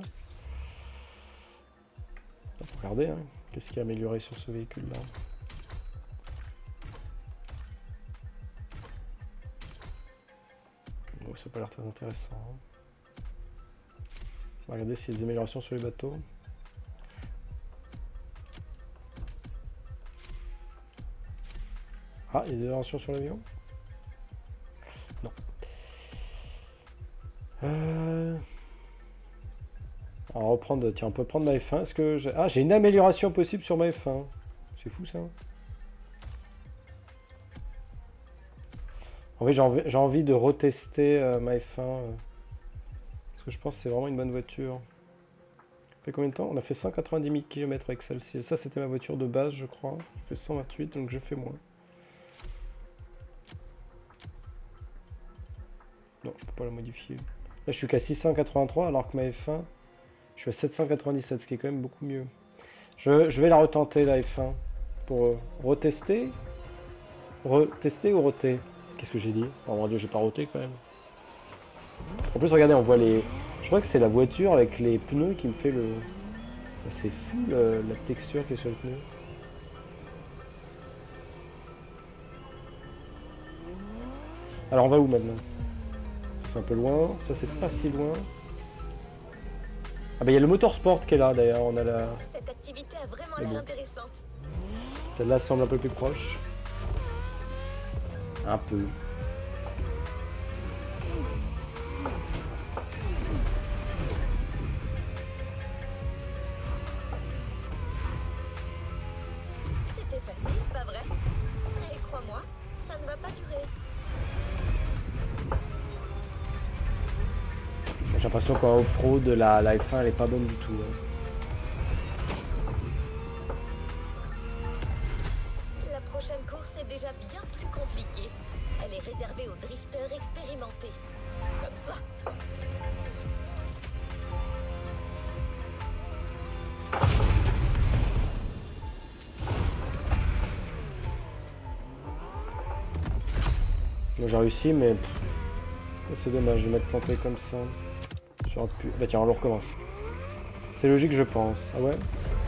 Regardez, hein, qu'est-ce qui est amélioré sur ce véhicule-là. Bon, ça n'a pas l'air très intéressant. Hein. On va regarder s'il y a des améliorations sur les bateaux. Ah, il y a des améliorations sur l'avion? Non. Euh... Alors, reprendre... Tiens, on peut prendre ma F un. Est-ce que j'ai... Ah, j'ai une amélioration possible sur ma F un. C'est fou, ça. En vrai, j'ai envie... j'ai envie de retester euh, ma F un. Euh... Parce que je pense que c'est vraiment une bonne voiture. Ça fait combien de temps? On a fait cent quatre-vingt-dix mille kilomètres avec celle-ci. Ça, c'était ma voiture de base, je crois. J'ai fait cent vingt-huit, donc je fais moins. Non, je peux pas la modifier. Là, je suis qu'à six cent quatre-vingt-trois, alors que ma F un, je suis à sept cent quatre-vingt-dix-sept, ce qui est quand même beaucoup mieux. Je, je vais la retenter, la F un, pour euh, retester. Retester ou roter? Qu'est-ce que j'ai dit? Oh mon dieu, j'ai pas roté quand même. En plus, regardez, on voit les... Je crois que c'est la voiture avec les pneus qui me fait le... C'est fou, le... la texture qui est sur le pneu. Alors, on va où maintenant? C'est un peu loin. Ça, c'est pas si loin. Ah bah, il y a le motorsport qui est là, d'ailleurs. On a la... Cette activité a vraiment Mais l'air bon. intéressante. Celle-là semble un peu plus proche. Un peu. C'était facile, pas vrai? Et crois-moi, ça ne va pas durer. J'ai l'impression qu'en off-road, la, la F un, elle est pas bonne du tout. Hein. La prochaine course est déjà bien plus compliquée. Elle est réservée aux drifters expérimentés. Comme toi. Moi, j'ai réussi, mais... C'est dommage de m'être planté comme ça. J'aurais pu... Bah tiens, on le recommence. C'est logique, je pense. Ah ouais?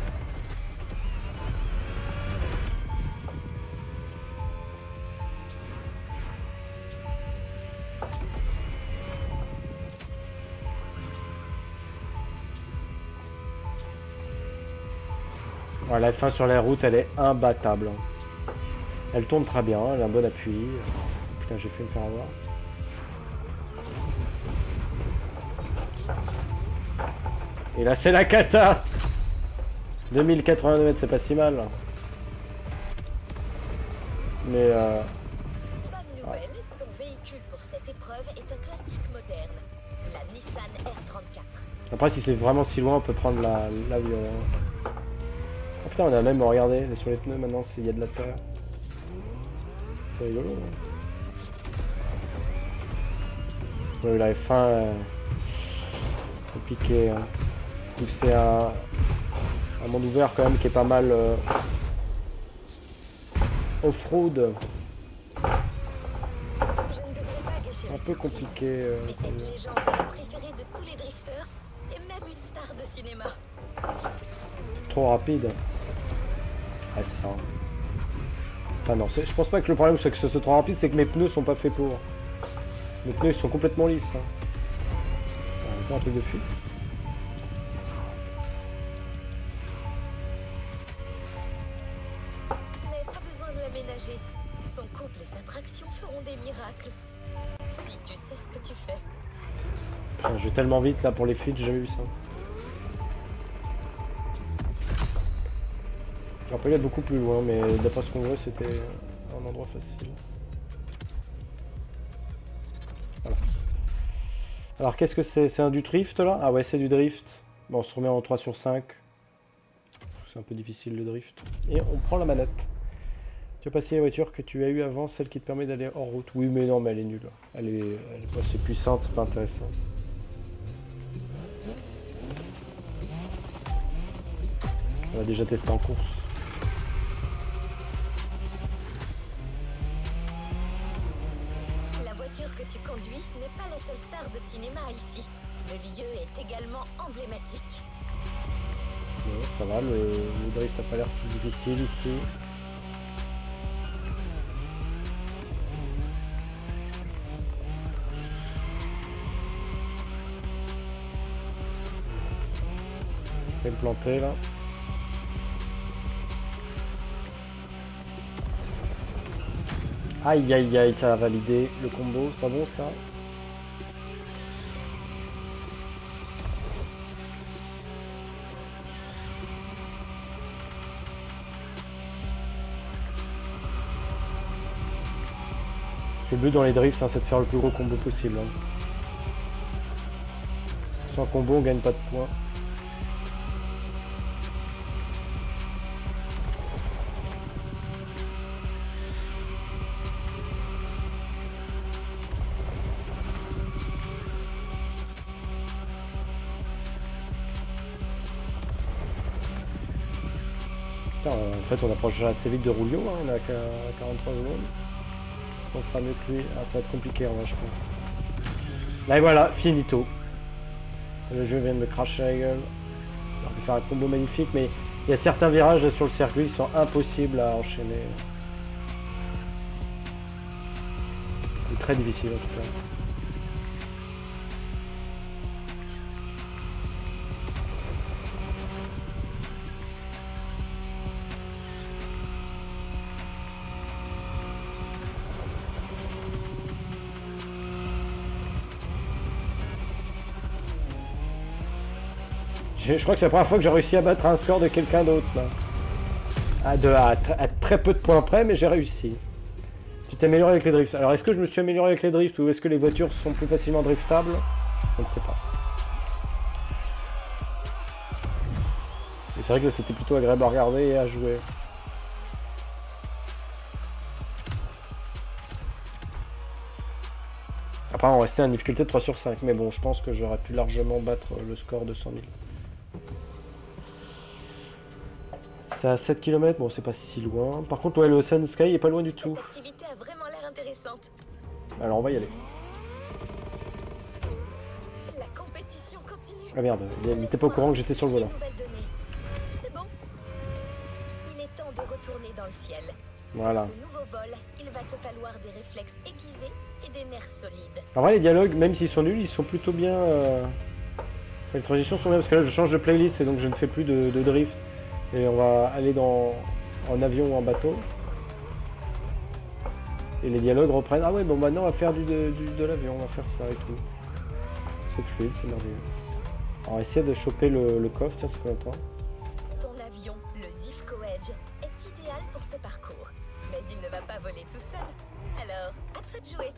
Ouais, la F un sur la route, elle est imbattable. Elle tourne très bien, elle a un bon appui. Putain, j'ai fait me faire avoir. Et là, c'est la cata. deux mille quatre-vingt-deux mètres, c'est pas si mal. Mais euh... Bonne nouvelle, ton véhicule pour cette épreuve est un classique moderne. La Nissan R trente-quatre. après, si c'est vraiment si loin, on peut prendre la l'avion. Oh putain, on a même, regardez, sur les pneus maintenant, il y a de la terre. C'est rigolo. Hein. Ouais, la F un, euh, compliqué. Hein. C'est un, un monde ouvert quand même qui est pas mal euh, off-road. Je ne devrais pas gâcher Un la peu surprise, compliqué. Euh, mais cette légende est la préférée de tous les drifters et même une star de cinéma. trop rapide. Ah, c'est ça. Enfin non, je pense pas que le problème c'est que ce soit trop rapide, c'est que mes pneus sont pas faits pour. Mes pneus ils sont complètement lisses. Hein. Ah, un truc de fuite. Mais pas besoin de l'aménager. Son couple et sa traction feront des miracles. Si tu sais ce que tu fais. Putain, je vais tellement vite là pour les fuites, j'ai jamais vu ça. Alors peut-être beaucoup plus loin, mais d'après ce qu'on voit, c'était un endroit facile. Voilà. Alors qu'est-ce que c'est? C'est un du drift là? Ah ouais, c'est du drift. Bon, on se remet en trois sur cinq. C'est un peu difficile le drift. Et on prend la manette. Tu as passé la voiture que tu as eue avant, celle qui te permet d'aller hors route. Oui, mais non, mais elle est nulle. Elle est, elle est pas assez puissante, c'est pas intéressant. On va déjà tester en course. La voiture que tu conduis n'est pas la seule star de cinéma ici. Le lieu est également emblématique. Ouais, ça va, le, le drift n'a pas l'air si difficile ici. Je vais me planter là. Aïe aïe aïe, ça a validé le combo, c'est pas bon ça. Le but dans les drifts, hein, c'est de faire le plus gros combo possible. Hein. Sans combo, on gagne pas de points. Putain, en fait, on approche assez vite de Rulio, hein, on a qu'à quarante-trois secondes. On fera mieux que lui. Ah, ça va être compliqué, en vrai, je pense. Là, et voilà, finito. Le jeu vient de me cracher la gueule. On peut faire un combo magnifique, mais il y a certains virages sur le circuit qui sont impossibles à enchaîner. C'est très difficile, en tout cas. Je crois que c'est la première fois que j'ai réussi à battre un score de quelqu'un d'autre là. À, de, à, à très peu de points près, mais j'ai réussi. Tu t'es amélioré avec les drifts. Alors est-ce que je me suis amélioré avec les drifts ou est-ce que les voitures sont plus facilement driftables? Je ne sais pas. Et c'est vrai que c'était plutôt agréable à regarder et à jouer. Après on restait à une difficulté de trois sur cinq, mais bon je pense que j'aurais pu largement battre le score de cent mille. C'est à sept kilomètres, bon c'est pas si loin. Par contre ouais, le Ocean Sky est pas loin du tout. Cette activité a vraiment l'air intéressante. Alors on va y aller. La compétition continue. Ah merde, il n'était pas au courant que j'étais sur le volant. C'est bon. Il est temps de retourner dans le ciel. Voilà. Pour ce nouveau vol, il va te falloir des réflexes aiguisés et des nerfs solides. En vrai les dialogues, même s'ils sont nuls, ils sont plutôt bien... Euh... Les transitions sont bien, parce que là je change de playlist et donc je ne fais plus de, de drift. Et on va aller dans en avion ou en bateau. Et les dialogues reprennent. Ah ouais, bon maintenant on va faire du, de, du, de l'avion, on va faire ça et tout. C'est fluide, c'est merveilleux. Alors on va essayer de choper le, le coffre, tiens ça fait longtemps. Ton avion, le Zivco Edge, est idéal pour ce parcours. Mais il ne va pas voler tout seul. Alors, à toi de jouer.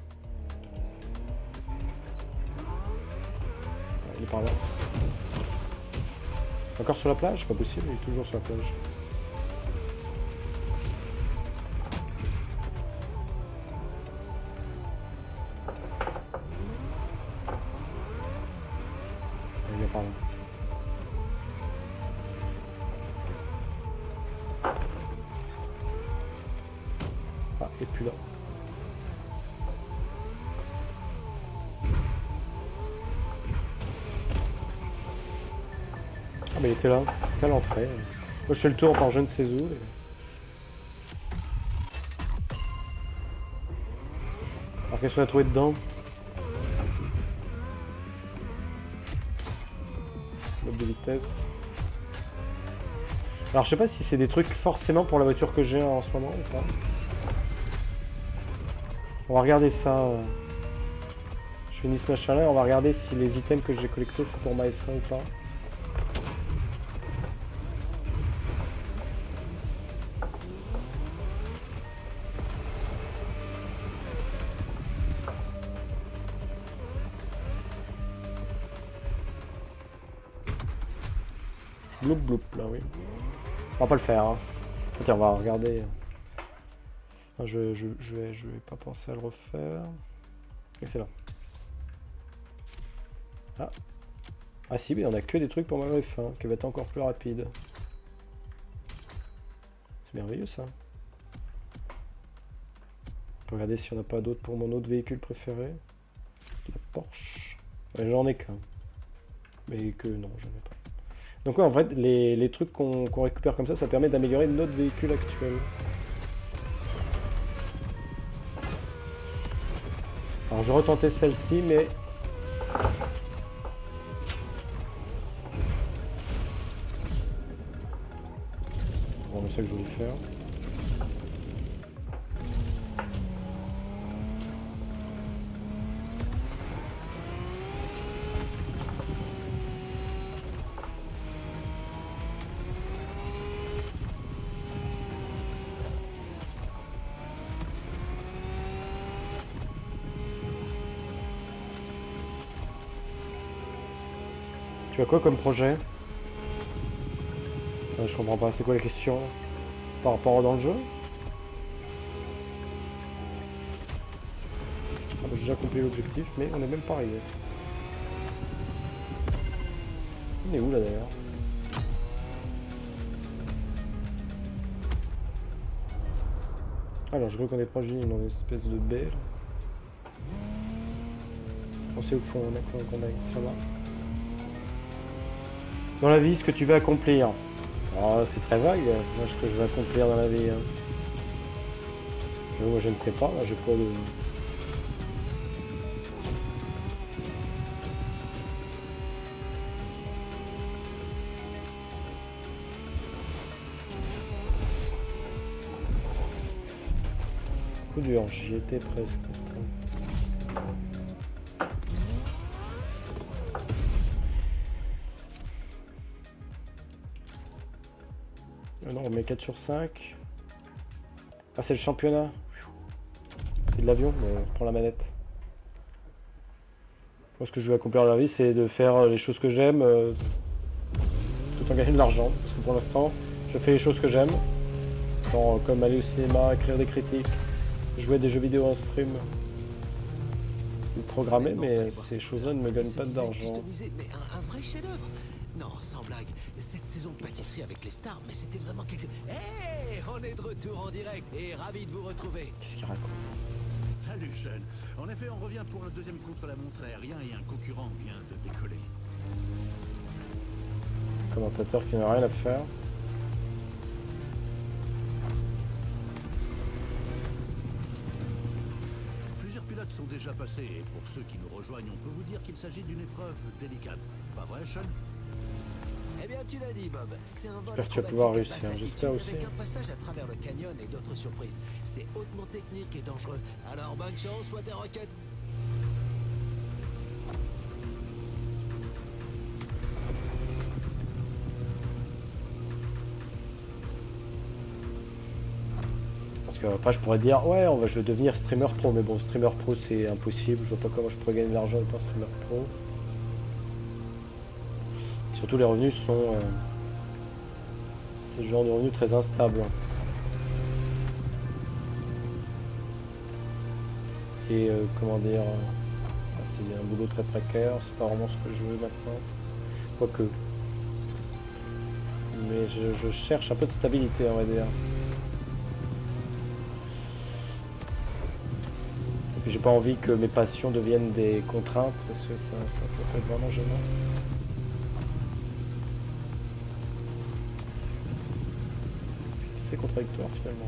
Il est par là. Encore sur la plage? Pas possible, il est toujours sur la plage. Il est par là. Ah, et puis là. Ah mais il était là, à l'entrée. Moi je fais le tour par je ne sais où. Et... Alors qu'est-ce qu'on a trouvé dedans? Mode de vitesse. Alors je sais pas si c'est des trucs forcément pour la voiture que j'ai en ce moment ou pas. On va regarder ça. Je finis ce machin là, on va regarder si les items que j'ai collectés c'est pour ma F un ou pas. Bloup bloup là oui. On va pas le faire hein. Tiens on va regarder. Je, je, je, vais, je vais pas penser à le refaire. Excellent. Ah. Ah si mais on a que des trucs pour ma F un qui va être encore plus rapide. C'est merveilleux ça. On peut regarder si on n'a pas d'autres pour mon autre véhicule préféré. La Porsche. Ouais, j'en ai qu'un. Mais que non j'en ai pas. Donc ouais, en fait, les, les trucs qu'on qu'on récupère comme ça, ça permet d'améliorer notre véhicule actuel. Alors je retentais celle-ci, mais... Bon, c'est ça que je voulais faire. Tu as quoi comme projet? euh, Je comprends pas, c'est quoi la question par rapport dans le jeu? Ah, bah, j'ai déjà accompli l'objectif, mais on n'est même pas arrivé. On est où là d'ailleurs? Alors je crois qu'on est proche d'une dans une espèce de baie. Là. On sait où qu'on est, qu'on est, ça va. Dans la vie, ce que tu veux accomplir. Oh, c'est très vague, moi ce que je veux accomplir dans la vie. Hein. Moi je ne sais pas, là j'ai pas de... Coup dur, j'y étais presque. Euh, non, on met quatre sur cinq. Ah, c'est le championnat. C'est de l'avion, mais on prend la manette. Moi, ce que je veux accomplir dans la vie, c'est de faire les choses que j'aime euh, tout en gagnant de l'argent. Parce que pour l'instant, je fais les choses que j'aime. Comme aller au cinéma, écrire des critiques, jouer à des jeux vidéo en stream. Programmer, mais ces choses-là ne me gagnent pas d'argent. Mais un, un vrai chef-d'œuvre. Non, sans blague. Cette saison de pâtisserie avec les stars, mais c'était vraiment quelque... Hé, hey, on est de retour en direct et ravi de vous retrouver. Qu'est-ce qu'il raconte? Salut, Sean. En effet, on revient pour le deuxième contre-la-montre aérien et un concurrent vient de décoller. Commentateur qui n'a rien à faire. Sont déjà passés et pour ceux qui nous rejoignent, on peut vous dire qu'il s'agit d'une épreuve délicate. Pas vrai, Sean? Eh bien, tu l'as dit, Bob. C'est un vol j'espère que tu vas pouvoir réussir, j'espère aussi. Avec un passage à travers le canyon et d'autres surprises. C'est hautement technique et dangereux. Alors, bonne chance, soit tes roquettes. Après je pourrais dire ouais on va je vais devenir streamer pro, mais bon streamer pro c'est impossible, je vois pas comment je pourrais gagner de l'argent en étant streamer pro. Et surtout les revenus sont euh, c'est le genre de revenus très instable. Et euh, comment dire euh, c'est un boulot très précaire, c'est pas vraiment ce que je veux maintenant. Quoique. Mais je, je cherche un peu de stabilité on va dire. Et puis j'ai pas envie que mes passions deviennent des contraintes parce que ça, ça, ça peut être vraiment gênant. C'est contradictoire finalement.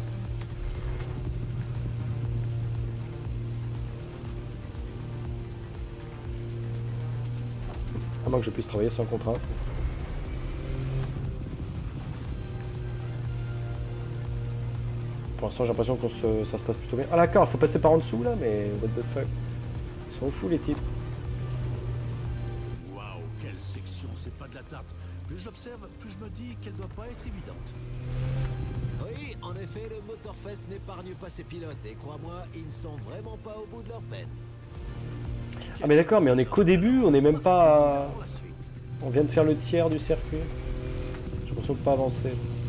À moins que je puisse travailler sans contrainte. Pour l'instant j'ai l'impression que se, ça se passe plutôt bien. Ah d'accord, il faut passer par en dessous là, mais what the fuck. Ils sont fous les types. Waouh, quelle section, c'est pas de la tarte. Plus j'observe, plus je me dis qu'elle doit pas être évidente. Oui, en effet, le Motorfest n'épargne pas ses pilotes. Et crois-moi, ils ne sont vraiment pas au bout de leur peine. Ah mais d'accord, mais on est qu'au début, on est même pas... On vient de faire le tiers du circuit. J'ai l'impression de pas avancer.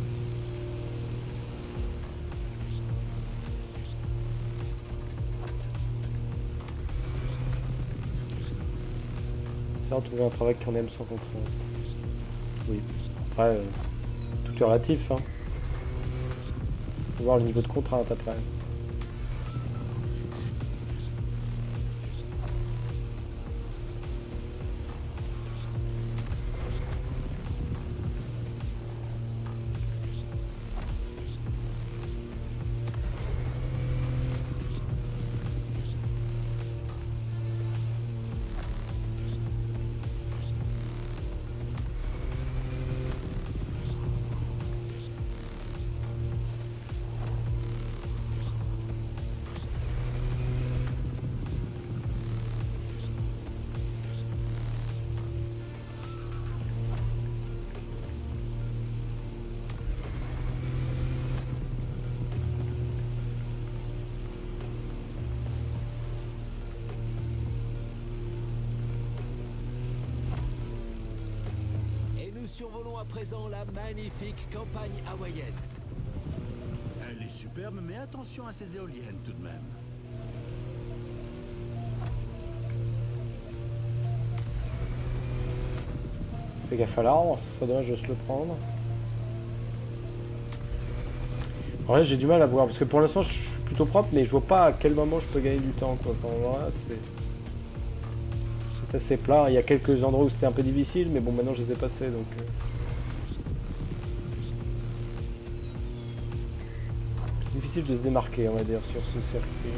C'est trouver un travail qu'on aime sans contrainte. Oui. Après, euh, tout est relatif. Hein. Faut voir le niveau de contrainte après. Survolons à présent la magnifique campagne hawaïenne. Elle est superbe, mais attention à ces éoliennes tout de même. Fais gaffe à l'arbre, ça dommage de se le prendre. En vrai, j'ai du mal à voir parce que pour l'instant, je suis plutôt propre, mais je vois pas à quel moment je peux gagner du temps, quoi. Enfin, voilà, c'est c'est assez plat. Il y a quelques endroits où c'était un peu difficile, mais bon, maintenant je les ai passés, donc. Euh... C'est difficile de se démarquer, on va dire, sur ce circuit.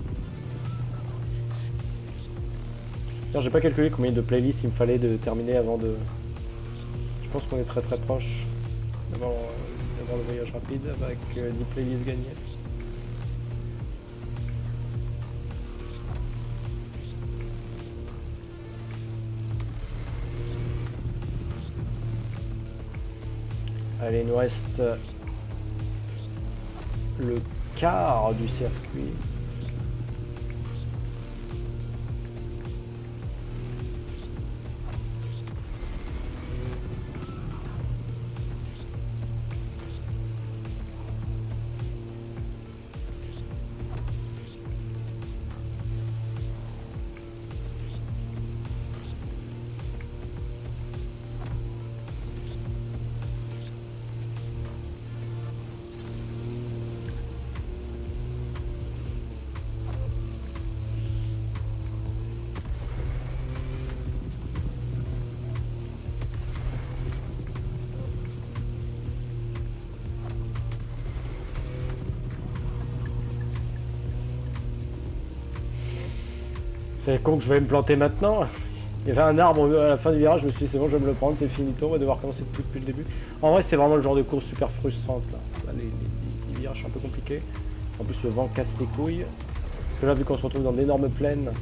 J'ai pas calculé combien de playlists il me fallait de terminer avant de... Je pense qu'on est très très proche d'avoir euh, le voyage rapide avec euh, dix playlists gagnées. Allez, il nous reste le quart du circuit. C'est con que je vais me planter maintenant. Il y avait un arbre à la fin du virage, je me suis dit c'est bon, je vais me le prendre, c'est finito, on va devoir commencer tout depuis le début. En vrai, c'est vraiment le genre de course super frustrante là. Là les, les, les virages sont un peu compliqués. En plus, le vent casse les couilles. Parce que là, vu qu'on se retrouve dans d'énormes plaines.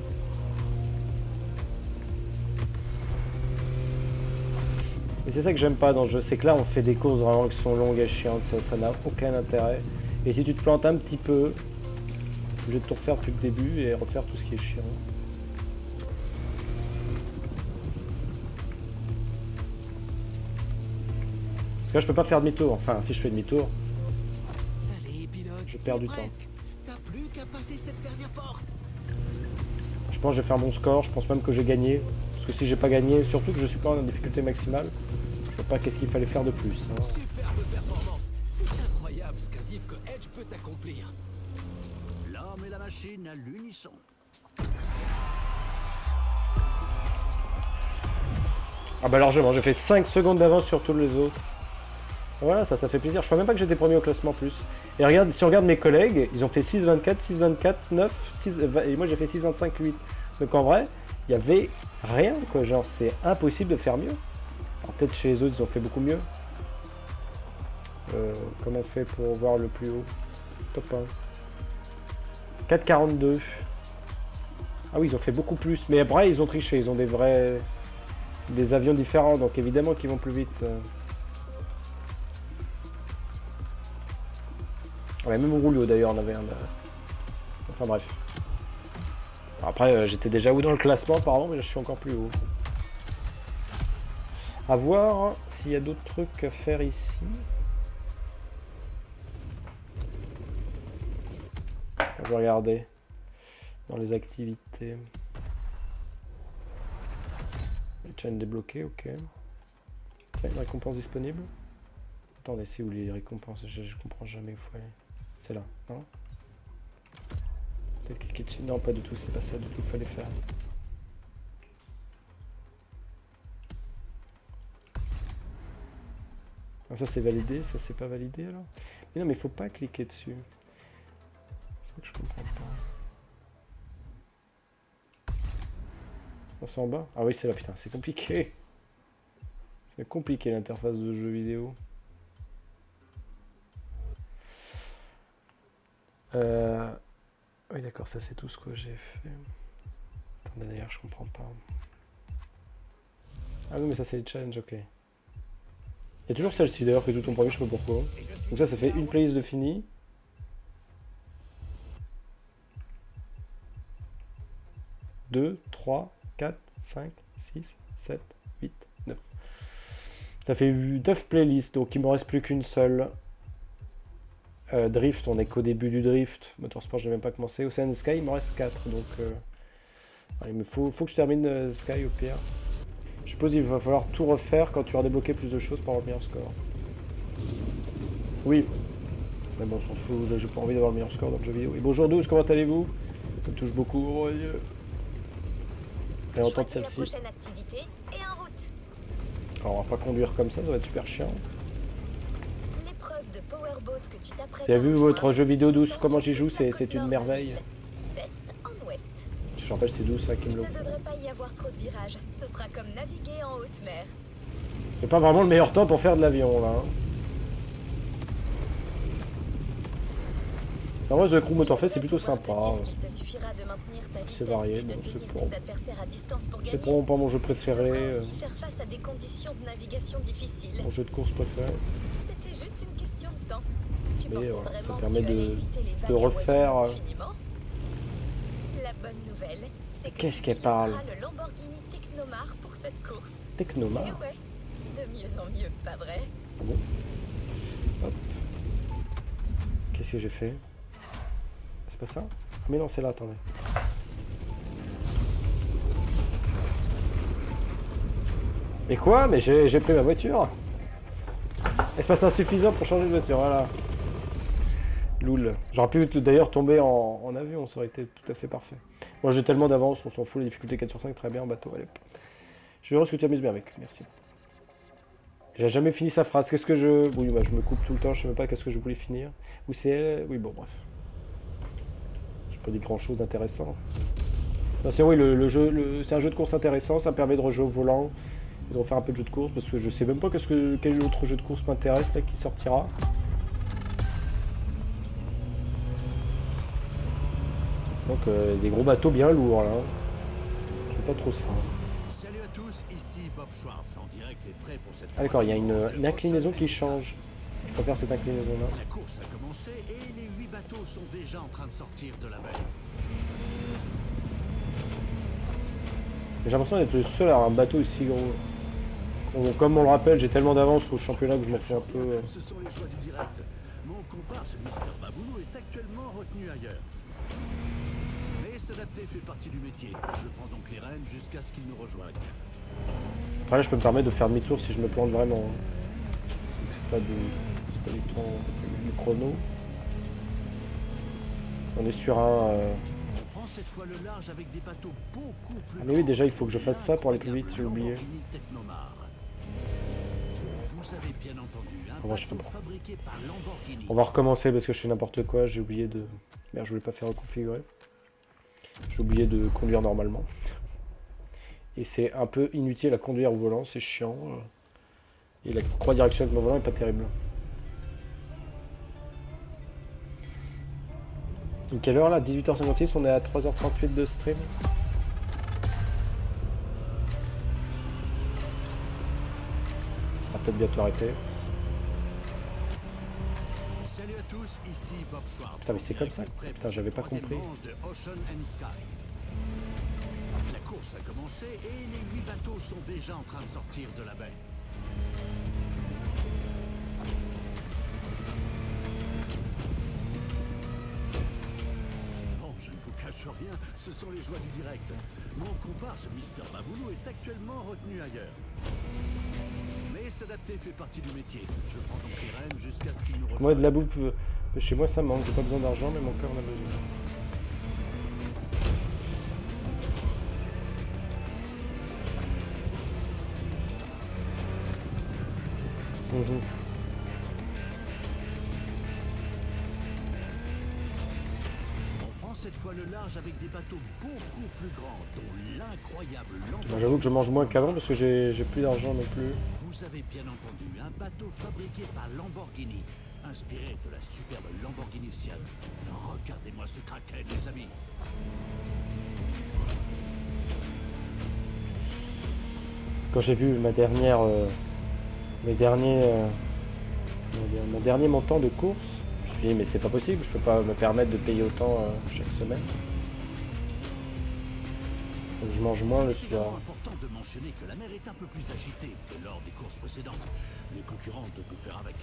Et c'est ça que j'aime pas dans le jeu, c'est que là, on fait des courses vraiment qui sont longues et chiantes, ça n'a aucun intérêt. Et si tu te plantes un petit peu, je vais tout refaire depuis le début et refaire tout ce qui est chiant. Parce que là je peux pas faire demi-tour, enfin si je fais demi-tour, je perds du temps. Je pense que je vais faire mon score, je pense même que j'ai gagné. Parce que si j'ai pas gagné, surtout que je suis pas en difficulté maximale, je sais pas qu'est-ce qu'il fallait faire de plus. Hein. Superbe performance, c'est incroyable ce qu'Azif que Edge peut accomplir. L'homme et la machine à l'unisson. Ah bah largement, j'ai fait cinq secondes d'avance sur tous les autres. Voilà, ça, ça fait plaisir. Je crois même pas que j'étais premier au classement plus. Et regarde, si on regarde mes collègues, ils ont fait six vingt-quatre, six vingt-quatre, neuf, six, et moi j'ai fait six vingt-cinq, huit. Donc en vrai, il y avait rien quoi, genre c'est impossible de faire mieux. Alors peut-être chez les autres, ils ont fait beaucoup mieux. Euh, comment on fait pour voir le plus haut? Top un. quatre quarante-deux. Ah oui, ils ont fait beaucoup plus. Mais après, ils ont triché. Ils ont des vrais... des avions différents. Donc évidemment qu'ils vont plus vite. Ouais, même au rouleau d'ailleurs, on avait un... Enfin bref. Après, euh, j'étais déjà haut dans le classement, apparemment, mais là, je suis encore plus haut. À voir s'il y a d'autres trucs à faire ici. Je vais regarder dans les activités. Les chaînes débloquées, ok. Il y a une récompense disponible. Attendez, c'est où les récompenses? Je, je comprends jamais où faut aller. C'est là, non? Peut-être cliquer dessus. Non, pas du tout, c'est pas ça du tout qu'il fallait faire. Ah, ça c'est validé, ça c'est pas validé alors? Mais non, mais il faut pas cliquer dessus. C'est ça que je comprends pas. Ah, c'est en bas? Ah oui, c'est là, putain, c'est compliqué. C'est compliqué l'interface de jeu vidéo. Euh... Oui d'accord, ça c'est tout ce que j'ai fait. Attendez d'ailleurs, je comprends pas. Ah oui mais ça c'est les challenges, ok. Il y a toujours celle-ci d'ailleurs qui est tout en premier, je sais pas pourquoi. Donc ça, ça fait une playlist de fini. deux, trois, quatre, cinq, six, sept, huit, neuf. Ça fait neuf playlists, donc il me reste plus qu'une seule. Euh, drift, on est qu'au début du drift. Motorsport, je n'ai même pas commencé. Ocean Sky, il me reste quatre. Donc, euh... il me faut, faut que je termine euh, Sky au pire. Je suppose qu'il va falloir tout refaire quand tu auras débloqué plus de choses pour revenir au score. Oui. Mais bon, on s'en fout, là j'ai pas envie d'avoir le meilleur score dans le jeu vidéo. Et bonjour douze, comment allez-vous? Ça me touche beaucoup, oh Dieu. Et on tente Choisis la celle-ci. prochaine activité et en route. Alors on va pas conduire comme ça, ça va être super chiant. L'épreuve de powerboat que tu t'apprêtes Vous avez à vu rejoindre votre jeu vidéo douze, s'étend comment sur j'y joue, toute la c'est côte c'est une nord de la merveille. ville, d'est en ouest. Je rappelle, c'est douze ça qui me Il le. ne devrait pas y avoir trop de virages. Ce sera comme naviguer en haute mer. C'est pas vraiment le meilleur temps pour faire de l'avion là. Hein. En vrai, The Crew Motor Fest c'est plutôt sympa. C'est varié, donc c'est pour. C'est pour pas mon jeu préféré. Euh... faire face à des conditions de navigation difficiles. Mon jeu de course préféré. C'était juste une question de temps. Tu Mais pensais voilà, ça vraiment permet que tu allais de, éviter les vagues de refaire. hawaïennes Euh... infiniment? La bonne nouvelle, c'est que Qu'est-ce tu qu'elle parle? piloteras le Lamborghini Technomar pour cette course. Technomar. Et ouais, de mieux en mieux, pas vrai? Ah bon. Hop. Qu'est-ce que j'ai fait? C'est pas ça? Mais non, c'est là, attendez. Mais quoi? Mais j'ai pris ma voiture. Est-ce pas insuffisant pour changer de voiture? Voilà. Loul. J'aurais pu d'ailleurs tomber en, en avion, ça aurait été tout à fait parfait. Moi j'ai tellement d'avance, on s'en fout, les difficultés quatre sur cinq, très bien en bateau, allez. Je suis heureux que tu t'amuses bien avec, merci. J'ai jamais fini sa phrase, qu'est-ce que je... Oui, bah, je me coupe tout le temps, je sais même pas qu'est-ce que je voulais finir. Où c'est elle? Oui, bon, bref. J'ai pas dit grand-chose d'intéressant. Non, c'est oui, le, le jeu, le... c'est un jeu de course intéressant, ça me permet de rejouer au volant, et de refaire un peu de jeu de course, parce que je sais même pas qu'est-ce que quel autre jeu de course m'intéresse là qui sortira. Donc euh, des gros bateaux bien lourds là. C'est pas trop ça. Salut à tous, ici Bob Schwartz en direct et prêt pour cette. Ah d'accord, il y a une, une inclinaison qui change. Je préfère cette inclinaison là. La course a commencé et les huit bateaux sont déjà en train de sortir de la baie. J'ai l'impression d'être le seul à avoir un bateau aussi gros. Bon, comme on le rappelle, j'ai tellement d'avance au championnat que je m'en fais un peu. Euh... Ce sont les joies du direct. Mon comparse mister Baboulou est actuellement retenu ailleurs. Mais s'adapter fait partie du métier. Je prends donc les rênes jusqu'à ce qu'il nous rejoigne. Enfin, là, je peux me permettre de faire demi-tour si je me plante vraiment. C'est pas du, c'est pas du temps du chrono. On est sur un. Euh... On prend cette fois le large avec des bateaux beaucoup plus. Ah mais oui, déjà il faut que je fasse ça pour aller plus vite, j'ai oublié. Vous avez bien entendu, un oh, je bateau fabriqué par Lamborghini. On va recommencer parce que je fais n'importe quoi, j'ai oublié de... Merde, je voulais pas faire reconfigurer. J'ai oublié de conduire normalement. Et c'est un peu inutile à conduire au volant, c'est chiant. Et la croix direction avec mon volant est pas terrible. Donc quelle heure là? dix-huit heures cinquante-six, on est à trois heures trente-huit de stream. Ça va peut-être bientôt arrêter. Salut à tous, ici Bob Schwartz. Putain mais c'est comme ça? Putain j'avais pas compris. La course a commencé et les huit bateaux sont déjà en train de sortir de la baie. Bon, je ne vous cache rien, ce sont les joies du direct. Mon comparse mister Baboulou est actuellement retenu ailleurs. Mais s'adapter fait partie du métier. Je prends donc les rênes jusqu'à ce qu'il nous rejoigne. Moi de la bouffe, euh, chez moi ça manque, j'ai pas besoin d'argent mais mon cœur en a besoin. Mmh. On prend cette fois le large avec des bateaux beaucoup plus grands, dont l'incroyable Lamborghini. J'avoue que je mange moins qu'avant parce que j'ai plus d'argent non plus. Vous avez bien entendu un bateau fabriqué par Lamborghini, inspiré de la superbe Lamborghini Sian. Regardez-moi ce craquet, les amis. Quand j'ai vu ma dernière, euh, mes derniers, euh, mon dernier montant de course, je me suis dit mais c'est pas possible, je peux pas me permettre de payer autant euh, chaque semaine. Donc je mange moins le soir. C'est important de mentionner que la mer est un peu plus agitée que lors des courses précédentes. Les concurrents devront faire avec.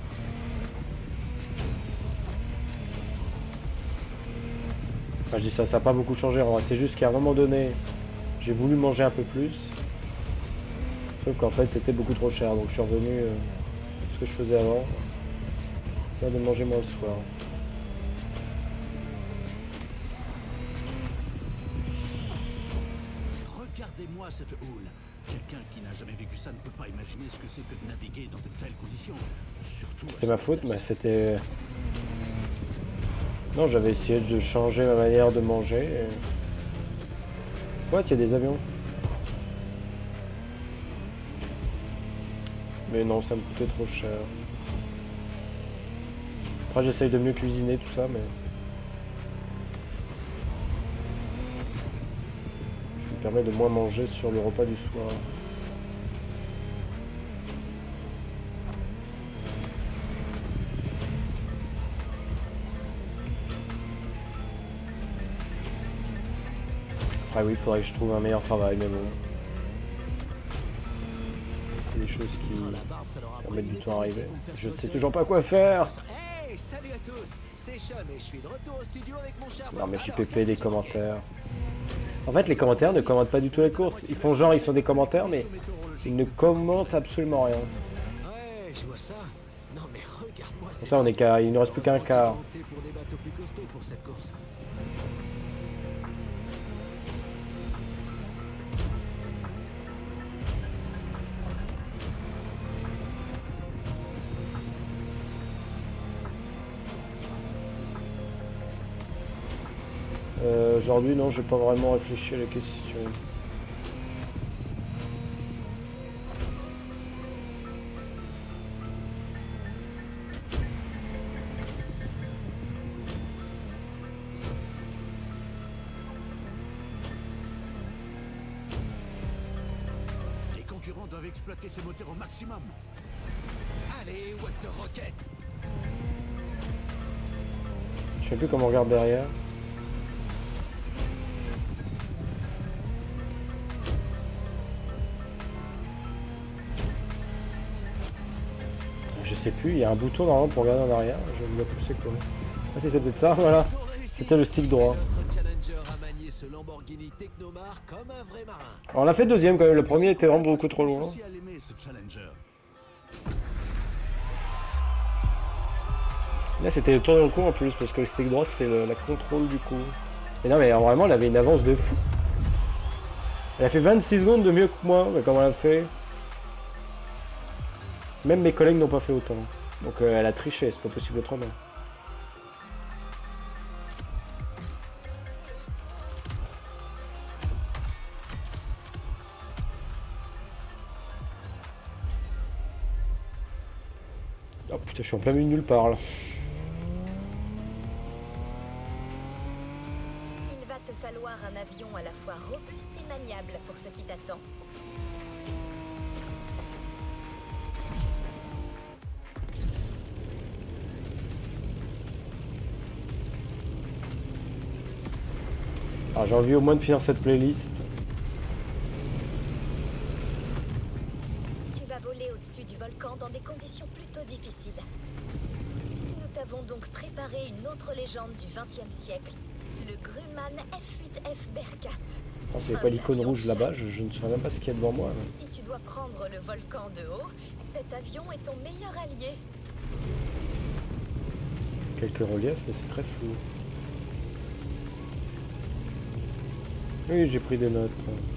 Enfin, je dis ça, ça n'a pas beaucoup changé. C'est juste qu'à un moment donné, j'ai voulu manger un peu plus. Sauf qu'en fait, c'était beaucoup trop cher. Donc je suis revenu euh, à ce que je faisais avant. Histoire de manger moi le soir. Regardez-moi cette houle. Quelqu'un qui n'a jamais vécu ça ne peut pas imaginer ce que c'est que de naviguer dans de telles conditions. Surtout. C'était ma faute, mais c'était... Non, j'avais essayé de changer ma manière de manger. Et... Ouais, il y a des avions. Mais non, ça me coûtait trop cher. Après, j'essaye de mieux cuisiner tout ça, mais... Ça me permet de moins manger sur le repas du soir. Ah oui, il faudrait que je trouve un meilleur travail, mais bon. C'est des choses qui vont mettre du temps à arriver. Je ne sais toujours pas quoi faire. Hey, salut à tous, c'est Sean et je suis de retour au studio avec mon cher Non mais Bob. J P P, des commentaires. En fait, les commentaires ne commentent pas du tout les courses. Ils font genre, ils sont des commentaires, mais ils ne commentent absolument rien. Ouais, je vois ça. Non mais regarde-moi Pour ça, on est qu'à... il ne reste plus qu'un quart. pour des bateaux plus costauds pour cette course. Euh, Aujourd'hui, non, j'ai pas vraiment réfléchi à la question. Les concurrents doivent exploiter ces moteurs au maximum. Allez, Water Rocket. Je sais plus comment on regarde derrière. Je sais plus, il y a un bouton normalement pour regarder en arrière. Je ne vois plus c'est quoi. Ah si, c'est peut-être ça, voilà. C'était le stick droit. Notre challenger a manié ce Lamborghini Technomar comme un vrai marin. Alors, on a fait deuxième quand même. Le premier était vraiment beaucoup trop loin. Ceci à l'aimer, ce challenger. Là, c'était le tour dans le coup en plus, parce que le stick droit, c'est le- la contrôle du coup. Et non, mais vraiment, elle avait une avance de fou. Elle a fait vingt-six secondes de mieux que moi. Mais comment elle a fait? Même mes collègues n'ont pas fait autant. Donc euh, elle a triché, c'est pas possible autrement. Oh putain, je suis en plein milieu de nulle part là. Il va te falloir un avion à la fois robuste et maniable pour ce qui t'attend. Alors j'ai envie au moins de finir cette playlist. Tu vas voler au-dessus du volcan dans des conditions plutôt difficiles. Nous t'avons donc préparé une autre légende du vingtième siècle, le Grumman F huit F Bearcat. Oh, c'est pas l'icône rouge là-bas, je, je ne saurais même pas ce qu'il y a devant moi. Là. Si tu dois prendre le volcan de haut, cet avion est ton meilleur allié. Quelques reliefs, mais c'est très flou. Oui, j'ai pris des notes.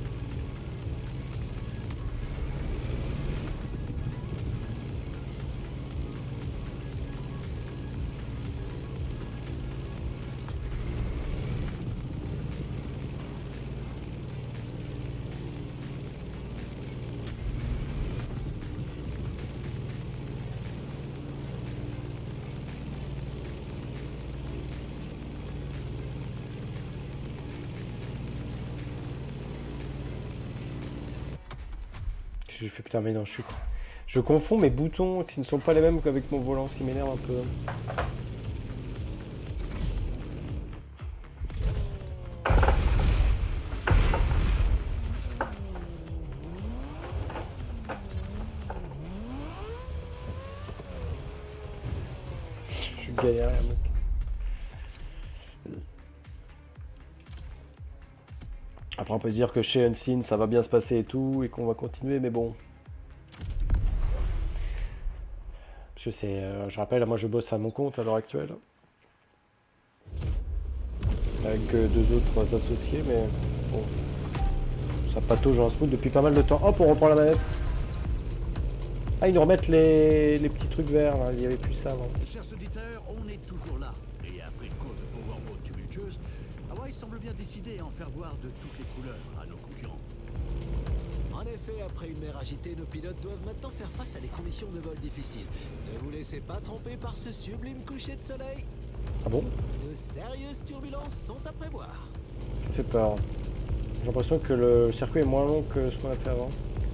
Je fais putain mais non je suis je confonds mes boutons qui ne sont pas les mêmes qu'avec mon volant, ce qui m'énerve un peu. Je suis galère mec. Après on peut se dire que chez Unseen ça va bien se passer et tout et qu'on va continuer mais bon. Parce que c'est, euh, je rappelle, moi je bosse à mon compte à l'heure actuelle. Avec euh, deux autres associés, mais bon, ça patauge en smooth depuis pas mal de temps. Hop, on reprend la manette. Ah, ils nous remettent les, les petits trucs verts, là. Il n'y avait plus ça avant. Chers auditeurs, on est toujours là. Et après une course de powerboat tumultueuse, Hawaii semble bien décidé à en faire voir de toutes les couleurs à nos concurrents. En effet, après une mer agitée, nos pilotes doivent maintenant faire face à des conditions de vol difficiles. Ne vous laissez pas tromper par ce sublime coucher de soleil. Ah bon? De sérieuses turbulences sont à prévoir. Ça fait peur. J'ai l'impression que le circuit est moins long que ce qu'on a fait avant.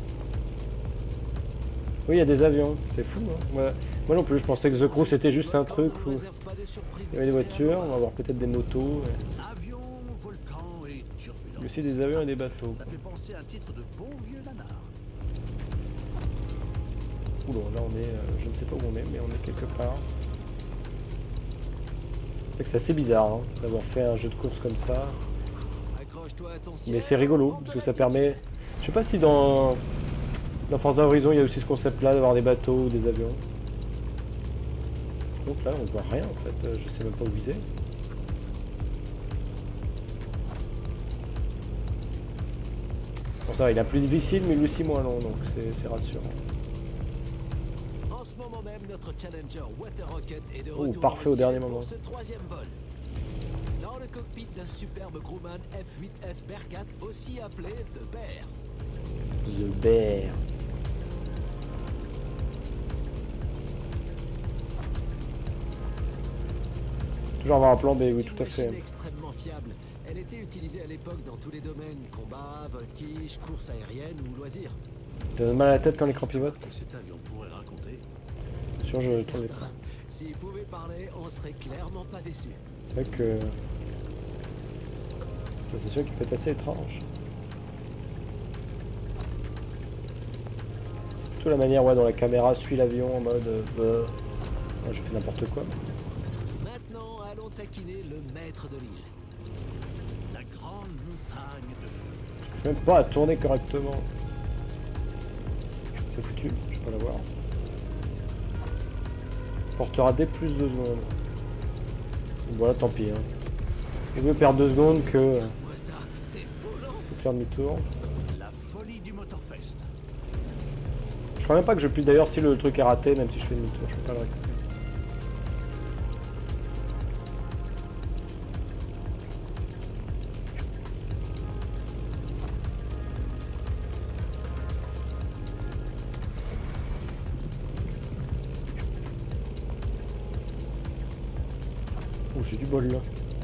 Oui, il y a des avions, c'est fou, hein. Moi, moi non plus, je pensais que The Crew c'était juste un truc où il y avait des voitures, on va avoir peut-être des motos. Et... Avions, volcans et turbulences. mais aussi des avions et des bateaux. Ça fait penser à un titre de bon vieux nanar. Oula, là on est, euh, je ne sais pas où on est, mais on est quelque part. C'est assez bizarre hein, d'avoir fait un jeu de course comme ça. Mais c'est rigolo, parce que ça permet... Je sais pas si dans... Dans Forza Horizon, il y a aussi ce concept-là d'avoir des bateaux ou des avions. Donc là, on voit rien en fait, je sais même pas où viser. Bon ça va, il est plus difficile, mais lui aussi moins long, donc c'est rassurant. En ce moment même, notre Challenger Water Rocket est de Oh, retour parfait dans le au dernier ciel moment. pour ce troisième vol. Dans le cockpit d'un superbe Grumman F huit F Bearcat, aussi appelé The Bear. The Bear. Toujours avoir un plan B, oui, tout à fait. C'est une machine extrêmement fiable. Elle était utilisée à l'époque dans tous les domaines, combat, voltige, course aérienne ou loisirs. T'as mal à la tête quand l'écran pivote? Que cet avion pourrait raconter. Sûr, je C'est trouvais certain. pas. S'il pouvait parler, on serait clairement pas déçus. C'est vrai que... ça c'est sûr qu'il peut être assez étrange. C'est plutôt la manière ouais, dont la caméra suit l'avion en mode... Euh, ouais, je fais n'importe quoi. Maintenant, allons taquiner le maître de l'île. La grande montagne de feu. Je même pas à tourner correctement. C'est foutu, je peux pas l'avoir. Portera dès plus de secondes. Donc voilà, tant pis. Hein. Il veut perdre deux secondes que... euh, Vois ça, c'est volant. faire demi-tour. La folie du Motorfest. Je crois même pas que je puisse d'ailleurs si le truc est raté, même si je fais demi-tour, je peux pas le récupérer. Oh, j'ai du bol là.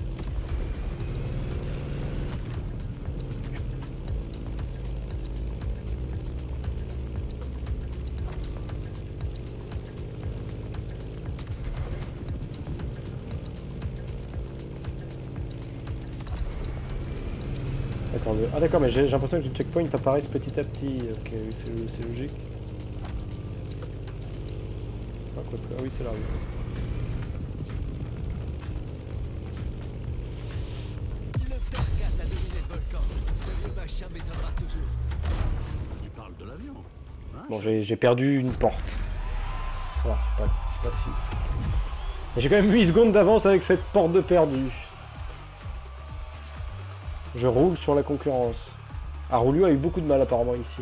D'accord, le- ah d'accord, mais j'ai j'ai l'impression que les checkpoints apparaissent petit à petit. Ok, oui, c'est c'est logique. Ah, quoi que- ah oui, c'est là. Oui. Le Bearcat a dominé le volcan. Ce vieux machin m'étonnera toujours. Tu parles de l'avion. Hein, Bon, j'ai j'ai perdu une porte. Ça va, c'est pas, c'est pas si... Mais j'ai quand même huit secondes d'avance avec cette porte de perdu. Je roule sur la concurrence. Arulio a eu beaucoup de mal apparemment ici.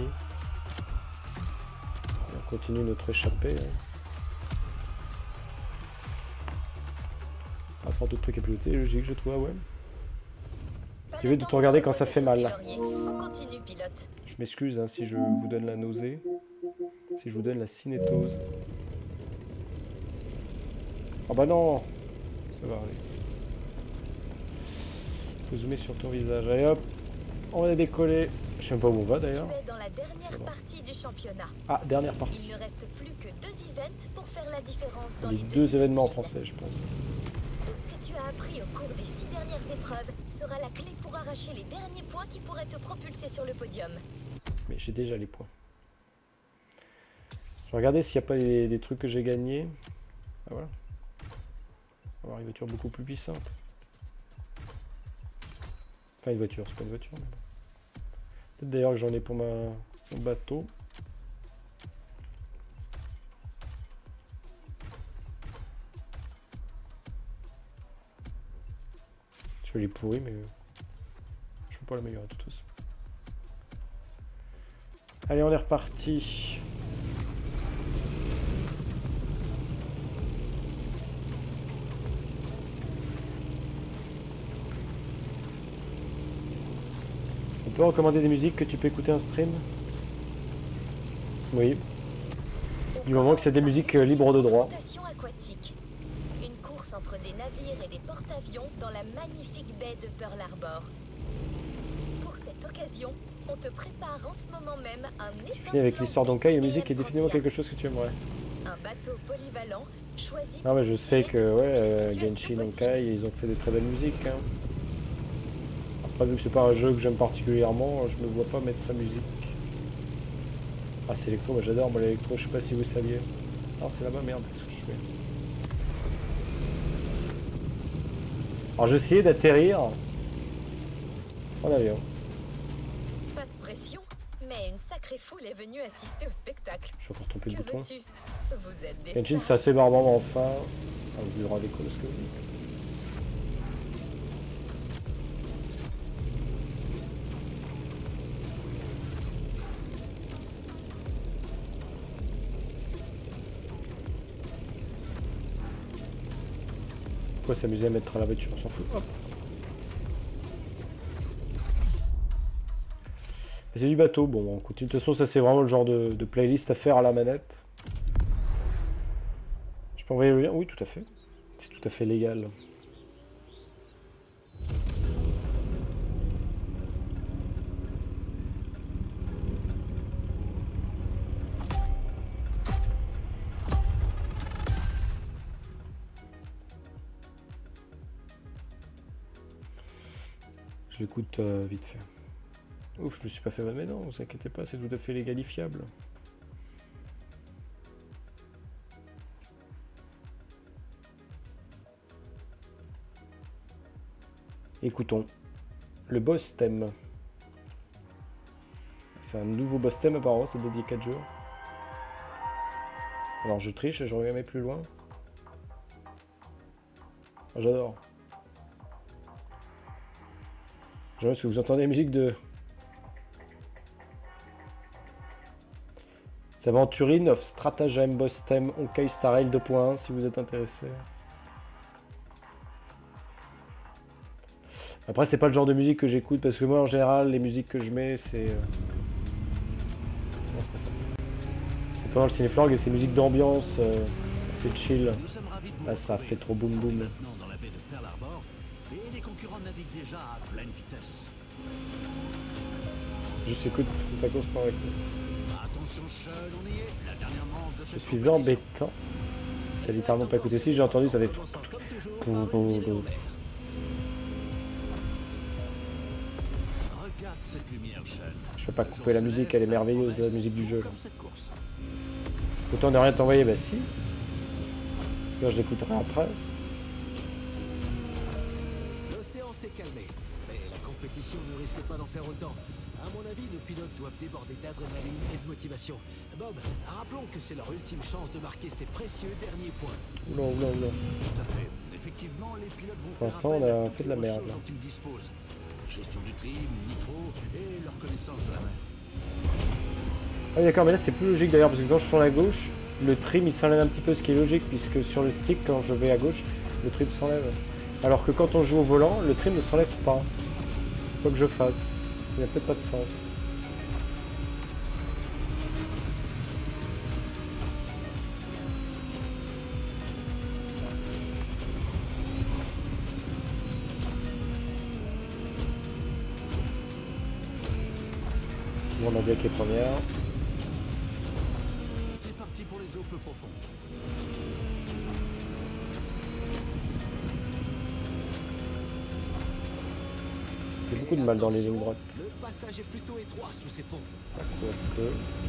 On continue notre échappée. Hein. Apprendre d'autres trucs à piloter, logique je trouve, ouais. Tu veux de te regarder quand ça fait mal. On continue, pilote. Je m'excuse hein, si je vous donne la nausée. Si je vous donne la cinétose. Oh bah non. Ça va aller. Faut zoomer sur ton visage. Allez hop. On a décollé. Je sais même pas où on va d'ailleurs. Tu es dans la dernière partie du championnat. Ah, dernière partie. Il ne reste plus que deux events pour faire la différence dans Les les deux événements en disciplines. français, je pense. Tout ce que tu as appris au cours des six dernières épreuves sera la clé pour arracher les derniers points qui pourraient te propulser sur le podium. Mais j'ai déjà les points. Je vais regarder s'il n'y a pas des, des trucs que j'ai gagnés. Ah voilà. On va avoir une voiture beaucoup plus puissante. Enfin une voiture, c'est pas une voiture. Mais bon. Peut-être d'ailleurs que j'en ai pour ma, mon bateau. Je l'ai pourri, mais je peux pas l'améliorer de toute façon. Allez, on est reparti. On peut recommander des musiques que tu peux écouter en stream? Oui. Du moment que c'est des musiques euh, libres de droit. Aquatique. Une course entre des navires et des porte-avions dans la magnifique baie de Pearl Harbor. Pour cette occasion, on te prépare en ce moment même un étincelant. Et avec l'histoire d'Honkai, la musique est définitivement quelque chose que tu aimerais. Un bateau polyvalent choisi. Ah ouais, je sais que ouais, euh, Genshin Honkai, ils ont fait des très belles musiques. Hein. Après, vu que c'est pas un jeu que j'aime particulièrement, je me vois pas mettre sa musique. Ah, c'est électro, moi j'adore moi l'électro, je sais pas si vous saviez. Ah, c'est là-bas, merde, qu'est-ce que je fais? Alors j'ai essayé d'atterrir en avion. Pas de pression, mais une sacrée foule est venue assister au spectacle. Je vais encore tromper le bouton. Vous êtes des Genshin, c'est assez barbant enfin. Ah, vous verrez avec quoi ce que vous dites. Pourquoi s'amuser à mettre à la voiture, on s'en fout. Hop. C'est du bateau, bon, on continue. De toute façon, ça c'est vraiment le genre de, de playlist à faire à la manette. Je peux envoyer le lien? Oui, tout à fait. C'est tout à fait légal. Je l'écoute euh, vite fait. Ouf, je me suis pas fait mal, mais non, vous inquiétez pas, c'est tout à fait légalifiable. Écoutons. Le boss thème. C'est un nouveau boss thème apparemment, c'est dédié quatre jours. Alors je triche et je reviens plus loin. J'adore. J'aimerais est-ce que vous entendez la musique de... C'est Aventurine of Stratagem Boss Theme Honkai Star Rail deux point un si vous êtes intéressé. Après c'est pas le genre de musique que j'écoute parce que moi en général les musiques que je mets c'est... Euh... C'est pas dans le cinéflog et c'est musique d'ambiance, euh... c'est chill. Là ça fait trop boum boum. Et les concurrents naviguent déjà à pleine vitesse. Juste écoute ta course par avec nous. Attention, Sean, on y est. La dernière manche de Je cette suis embêtant. J'ai littéralement pas écouté. Si j'ai entendu, ça fait tout. Regarde cette lumière, Sean. Je vais pas couper la musique, elle est merveilleuse, la musique du jeu. Autant de rien t'envoyer, bah si. Là, je l'écouterai après. L'océan s'est calmé, mais la compétition ne risque pas d'en faire autant. À mon avis, nos pilotes doivent déborder d'adrénaline et de motivation. Bob, rappelons que c'est leur ultime chance de marquer ces précieux derniers points. Oula, oula, oula. Tout à fait. Effectivement, les pilotes vont Pour faire l'instant, appel on a à toutes fait de la les merde, ressources là. dont ils disposent. Gestion du trim, nitro et leur connaissance de la mer. Ah oui, d'accord, mais là c'est plus logique d'ailleurs parce que quand je suis sur la gauche, le trim il s'enlève un petit peu, ce qui est logique puisque sur le stick, quand je vais à gauche, le trim s'enlève. Alors que quand on joue au volant, le trim ne s'enlève pas. Quoi que je fasse. Il n'y a peut-être pas de sens. Bon, on a bien qui est première. C'est parti pour les eaux peu profondes. J'ai beaucoup de mal dans les lignes droites. Le passage est plutôt étroit sous ces ponts. Quoique.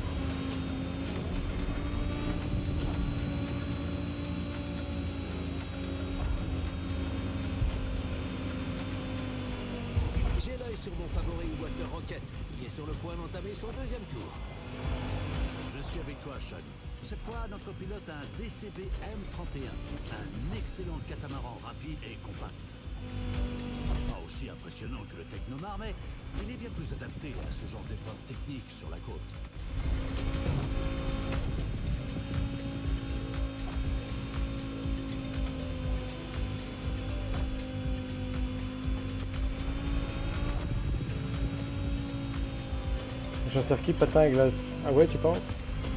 J'ai l'œil sur mon favori Water Rocket. Il est sur le point d'entamer son deuxième tour. Je suis avec toi, Sean. Cette fois, notre pilote a un D C B M trente et un, un excellent catamaran rapide et compact. Pas aussi impressionnant que le Technomar, mais il est bien plus adapté à ce genre d'épreuve technique sur la côte. J'ai un circuit patin à glace. Ah ouais, tu penses?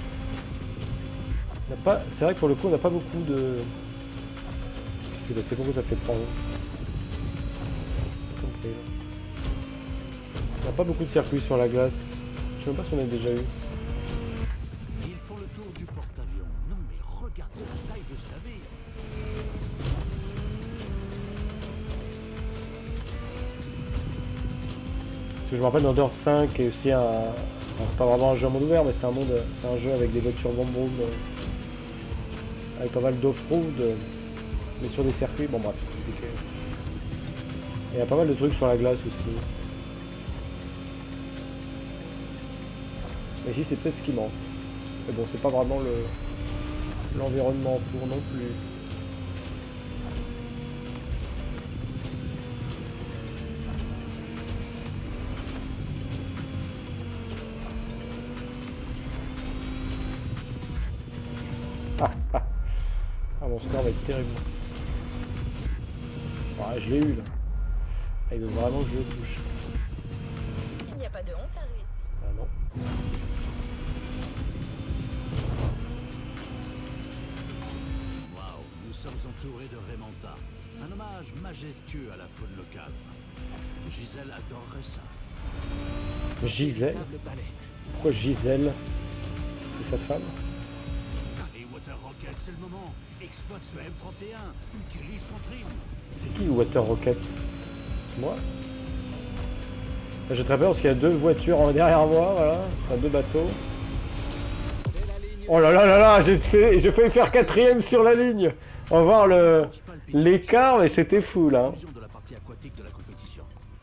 On n'a pas... C'est vrai que pour le coup, on n'a pas beaucoup de... C'est beaucoup ça fait prendre. On n'a pas beaucoup de circuits sur la glace. Je sais même pas si on a déjà eu. Ils font le tour du porte-avions. Non mais regardez la taille de ce navire. Parce que je me rappelle dans Dirt cinq et aussi un... Enfin, c'est pas vraiment un jeu en monde ouvert, mais c'est un monde, c'est un jeu avec des voitures vroom vroom, euh, avec pas mal d'off-road, euh, mais sur des circuits. Bon bref, c'est compliqué. Et il y a pas mal de trucs sur la glace aussi. Mais ici c'est peut-être ce qui manque. Mais bon, c'est pas vraiment le l'environnement pour non plus. Ah, ah. Ah, mon score va être terrible. Ouais, je l'ai eu là. Ah, il veut vraiment que je le touche. Il n'y a pas de honte à réussir. Ah non. Waouh, nous sommes entourés de Raymanta. Un hommage majestueux à la faune locale. Gisèle adorerait ça. Gisèle? Pourquoi Gisèle? C'est sa femme? Et Water Rocket, c'est le moment. Exploite ce M trente et un. Utilise ton trim. C'est qui Water Rocket? Moi? J'ai très peur parce qu'il y a deux voitures en derrière moi, voilà. Enfin, deux bateaux. Oh là là là là, j'ai fait, j'ai failli faire quatrième sur la ligne. On va voir le l'écart, mais c'était fou là. De la partie aquatique de la compétition.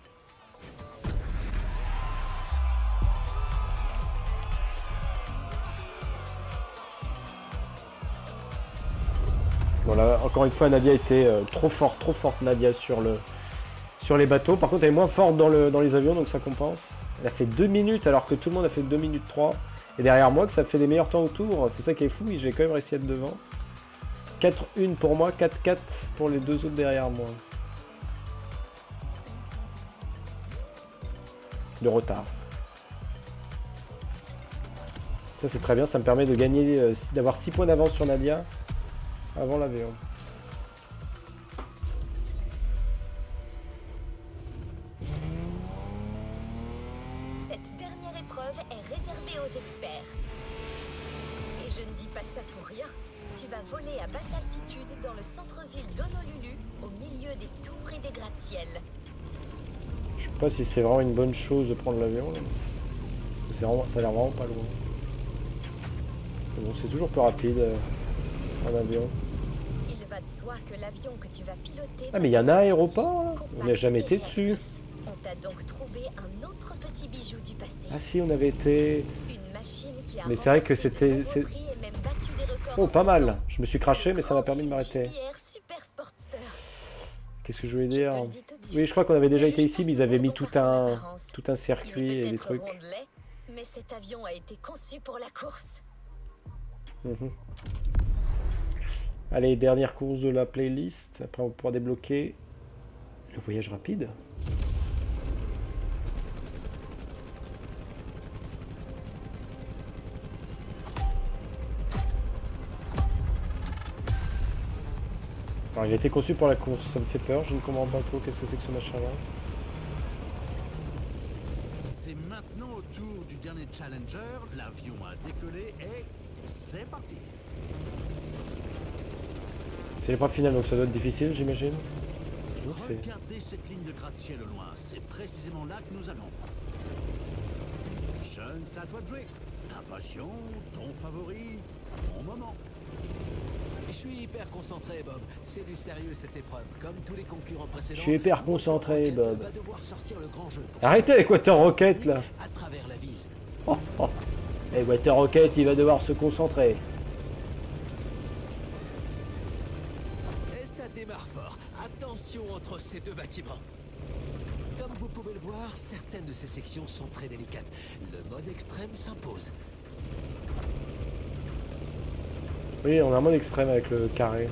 Voilà, encore une fois, Nadia était euh, trop forte, trop forte Nadia sur le sur les bateaux. Par contre, elle est moins forte dans, le, dans les avions, donc ça compense. Elle a fait deux minutes alors que tout le monde a fait deux minutes trois. Et derrière moi, que ça fait des meilleurs temps autour. C'est ça qui est fou, j'ai quand même réussi à être devant. quatre un pour moi, quatre quatre pour les deux autres derrière moi. De retard. Ça c'est très bien, ça me permet de gagner, euh, d'avoir six points d'avance sur Nadia avant l'avion. Cette dernière épreuve est réservée aux experts. Et je ne dis pas ça pour rien. Tu vas voler à basse altitude dans le centre-ville d'Honolulu, au milieu des tours et des gratte-ciel. Je sais pas si c'est vraiment une bonne chose de prendre l'avion. Ça a l'air vraiment pas loin. Bon, c'est toujours plus rapide euh, en avion. Il va de soi que l'avion que tu vas piloter... Ah mais il y a un aéroport là. On n'a jamais été dessus. On t'a donc trouvé un autre petit bijou du passé. Ah si, on avait été... Une machine qui a mais c'est vrai que remporté de c'était... nombreux prix et même battu des records Oh, en pas son mal. temps. Je me suis craché, mais ça m'a permis de m'arrêter. G P R Super Sportster. Qu'est-ce que je voulais Je dire? te le dis tout de suite. Oui, je crois qu'on avait déjà Ne été juge ici, pas mais ils seulement avaient mis ton tout par son un, apparence. tout un Il circuit est et des peut-être trucs. rondelet, mais cet avion a été conçu pour la course. Mhm. Allez, dernière course de la playlist. Après, on pourra débloquer le voyage rapide. Alors, il a été conçu pour la course, ça me fait peur, je ne comprends pas trop qu'est-ce que c'est que ce machin-là. C'est maintenant au tour du dernier challenger. L'avion a décollé et c'est parti. C'est l'épreuve finale, donc ça doit être difficile, j'imagine. Regardez cette ligne de gratte-ciel au loin. C'est précisément là que nous allons. Sean, c'est à toi de jouer. Ta passion, ton favori, ton moment. Je suis hyper concentré, Bob. C'est du sérieux cette épreuve. Comme tous les concurrents précédents. Je suis hyper concentré, Rocket Bob. va devoir sortir le grand jeu pour Arrêtez avec Water Rocket là. à travers la ville. Oh, oh. Et Water Rocket, il va devoir se concentrer. démarre fort. Attention entre ces deux bâtiments. Comme vous pouvez le voir, certaines de ces sections sont très délicates. Le mode extrême s'impose. Oui, on a un mode extrême avec le carré.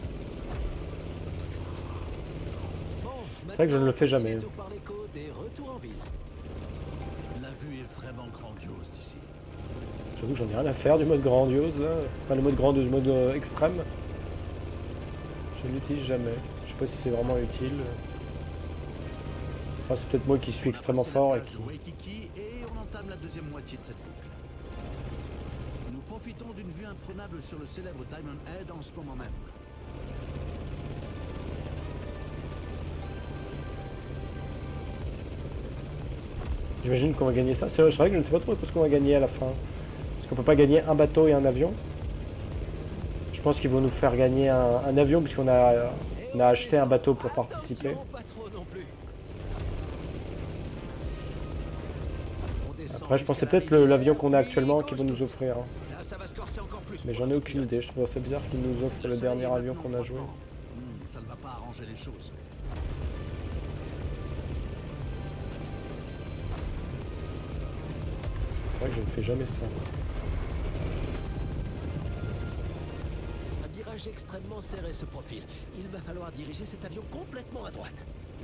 Bon, C'est vrai que je ne le fais jamais. détour par les côtes et retour en ville. La vue est vraiment grandiose d'ici. J'avoue que j'en ai rien à faire du mode grandiose là. Enfin le mode grandiose, le mode euh, extrême. Je ne l'utilise jamais. Je sais pas si c'est vraiment utile. Enfin, c'est peut-être moi qui suis On a extrêmement passé la fort et plage qui... de Waikiki et on entame la deuxième moitié de cette boucle. Nous profitons d'une vue imprenable sur le célèbre Diamond Head en ce moment même. J'imagine qu'on va gagner ça. C'est vrai, c'est vrai que je ne sais pas trop ce qu'on va gagner à la fin. Parce qu'on peut pas gagner un bateau et un avion. Je pense qu'ils vont nous faire gagner un, un avion puisqu'on a, on a acheté un bateau pour participer. Attention, pas trop non plus. On descend Après je pensais jusqu'à la peut-être le- rivière, l'avion qu'on a puis actuellement quand qu'ils je vont nous tourne. offrir. Hein. Là, ça va se corser encore plus Mais pour j'en ai notre aucune pilote. idée. Je trouve ça bizarre qu'ils nous offrent le soleil dernier est avion maintenant qu'on a au joué. point fort. Hmm, ça ne va pas arranger les choses. C'est vrai que je ne fais jamais ça. Un virage extrêmement serré se profile. Il va falloir diriger cet avion complètement à droite.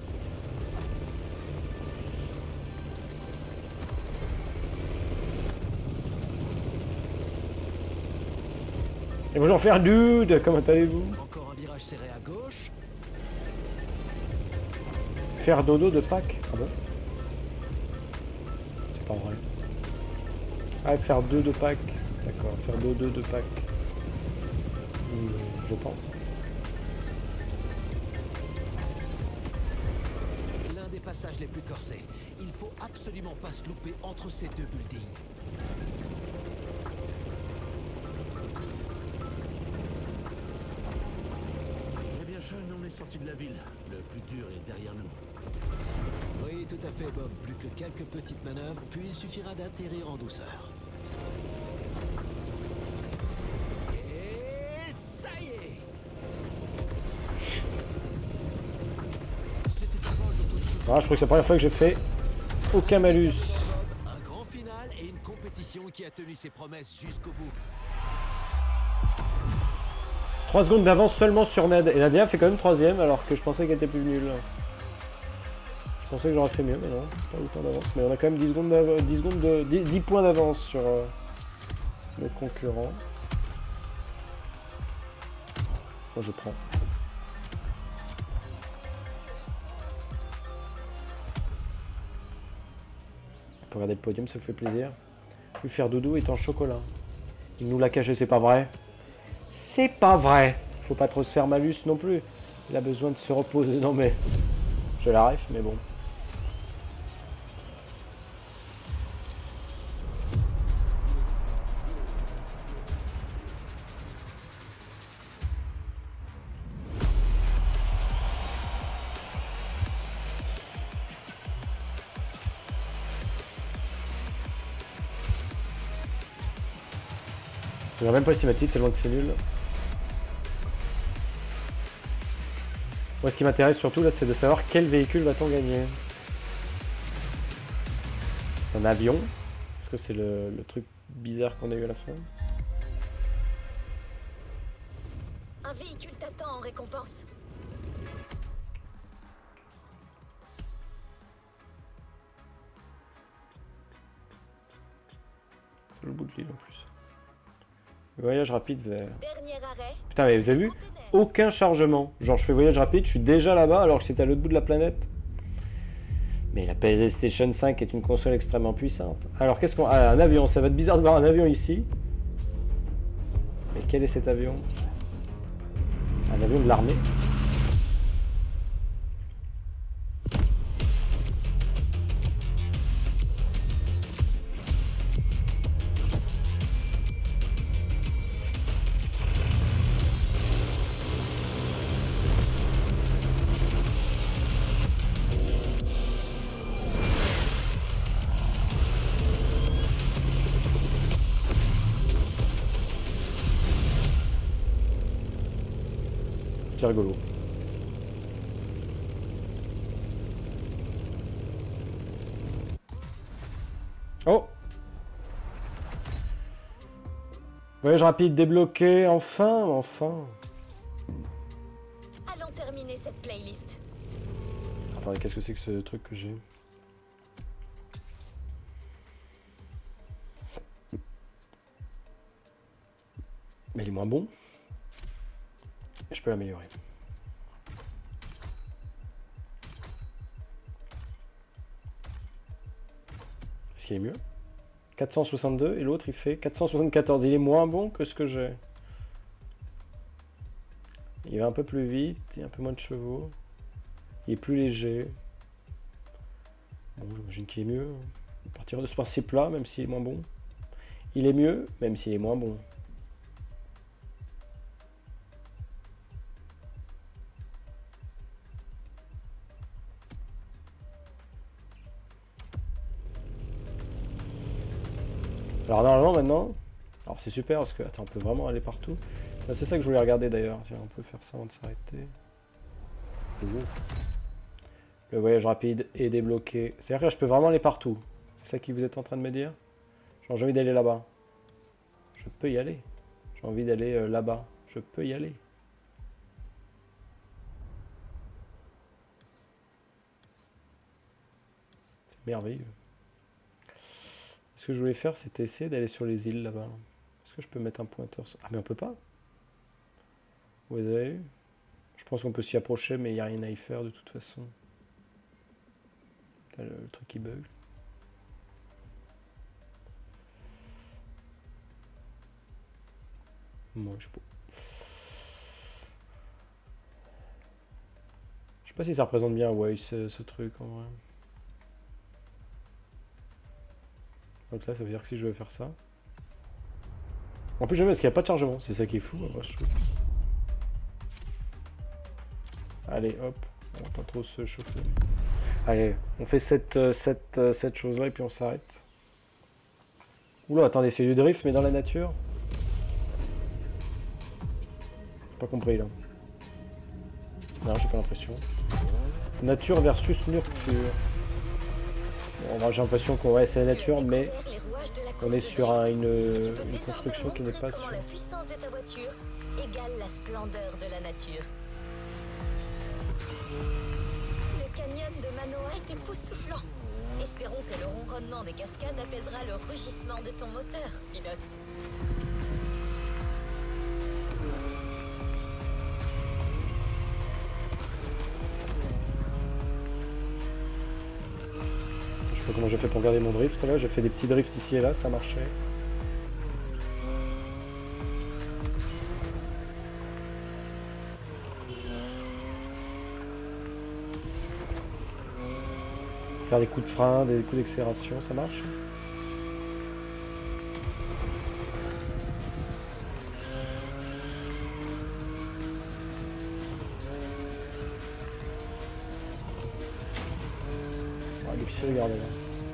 Et bonjour faire dude, comment allez-vous? Encore un virage serré à gauche. Faire dodo de Pâques? Ah bon? C'est pas vrai. Ah, faire deux de Pâques. D'accord, faire dodo de Pâques. Hmm, je pense. L'un des passages les plus corsés. Il faut absolument pas se louper entre ces deux buildings. Eh bien, Sean, on est sorti de la ville. Le plus dur est derrière nous. Oui, tout à fait, Bob. Plus que quelques petites manœuvres, puis il suffira d'atterrir en douceur. Et ça y est! C'était un vol d'autossuffisance. Ah, je crois que c'est la première fois que j'ai fait aucun malus. Un grand final et une compétition qui a tenu ses promesses jusqu'au bout. trois secondes d'avance seulement sur Ned. Et Nadia fait quand même troisième alors que je pensais qu'elle était plus nulle. Je pensais que j'aurais fait mieux, mais non, pas autant d'avance. Mais on a quand même dix secondes, d'av- dix secondes de, dix, dix points d'avance sur euh, le concurrent. Moi je prends. On peut regarder le podium, ça me fait plaisir. Lui faire dodo est en chocolat. Il nous l'a caché, c'est pas vrai. C'est pas vrai. Faut pas trop se faire malus non plus. Il a besoin de se reposer. Non mais... Je la ref, mais bon. Je regarde même pas les cinématiques tellement que c'est nul. Moi ce qui m'intéresse surtout là c'est de savoir quel véhicule va-t-on gagner. Un avion. Est-ce que c'est le, le truc bizarre qu'on a eu à la fin? Un véhicule t'attend en récompense. C'est le bout de l'île en plus. Voyage rapide vers... Dernier arrêt. Putain mais vous avez vu? Aucun chargement. Genre je fais voyage rapide, je suis déjà là-bas alors que c'était à l'autre bout de la planète. Mais la PlayStation cinq est une console extrêmement puissante. Alors qu'est-ce qu'on... Ah, un avion, ça va être bizarre de voir un avion ici. Mais quel est cet avion? Un avion de l'armée? C'est rigolo. Voyage rapide débloqué, enfin, enfin. Allons terminer cette playlist. Attendez, qu'est-ce que c'est que ce truc que j'ai? Mais il est moins bon. Je peux l'améliorer. Est-ce qu'il est mieux? quatre cent soixante-deux et l'autre il fait quatre cent soixante-quatorze. Il est moins bon que ce que j'ai. Il va un peu plus vite, il y a un peu moins de chevaux. Il est plus léger. Bon, j'imagine qu'il est mieux. À partir de ce principe-là, même s'il est moins bon. Il est mieux, même s'il est moins bon. Alors normalement maintenant, alors c'est super parce que, attends, on peut vraiment aller partout. C'est ça que je voulais regarder d'ailleurs. Tiens, on peut faire ça avant de s'arrêter. Le voyage rapide est débloqué. C'est-à-dire que je peux vraiment aller partout. C'est ça que vous êtes en train de me dire? J'ai envie d'aller là-bas. Je peux y aller. J'ai envie d'aller euh, là-bas. Je peux y aller. C'est merveilleux. Ce que je voulais faire, c'était essayer d'aller sur les îles là-bas. Est-ce que je peux mettre un pointeur sur... Ah mais on peut pas. Vous avez vu? Je pense qu'on peut s'y approcher, mais il n'y a rien à y faire de toute façon. Le, le truc qui bug. Moi, je sais pas. Je sais pas si ça représente bien ouais, ce, ce truc en vrai. Donc là, ça veut dire que si je veux faire ça. En plus, j'aime parce qu'il n'y a pas de chargement. C'est ça qui est fou, moi, je trouve. Allez, hop. On va pas trop se chauffer. Allez, on fait cette, cette, cette chose-là et puis on s'arrête. Oula, attendez, c'est du drift, mais dans la nature. Pas compris, là. Non, j'ai pas l'impression. Nature versus nurture. Bon, j'ai l'impression qu'on ouais, c'est la nature, mais on est sur un, une, une construction qui n'est pas sur... La puissance de ta voiture égale la splendeur de la nature. Le canyon de Manoa est époustouflant. Espérons que le ronronnement des cascades apaisera le rugissement de ton moteur, pilote. Je sais pas comment j'ai fait pour garder mon drift là, j'ai fait des petits drifts ici et là, ça marchait. Faire des coups de frein, des coups d'accélération, ça marche. Ouais, difficile de garder là.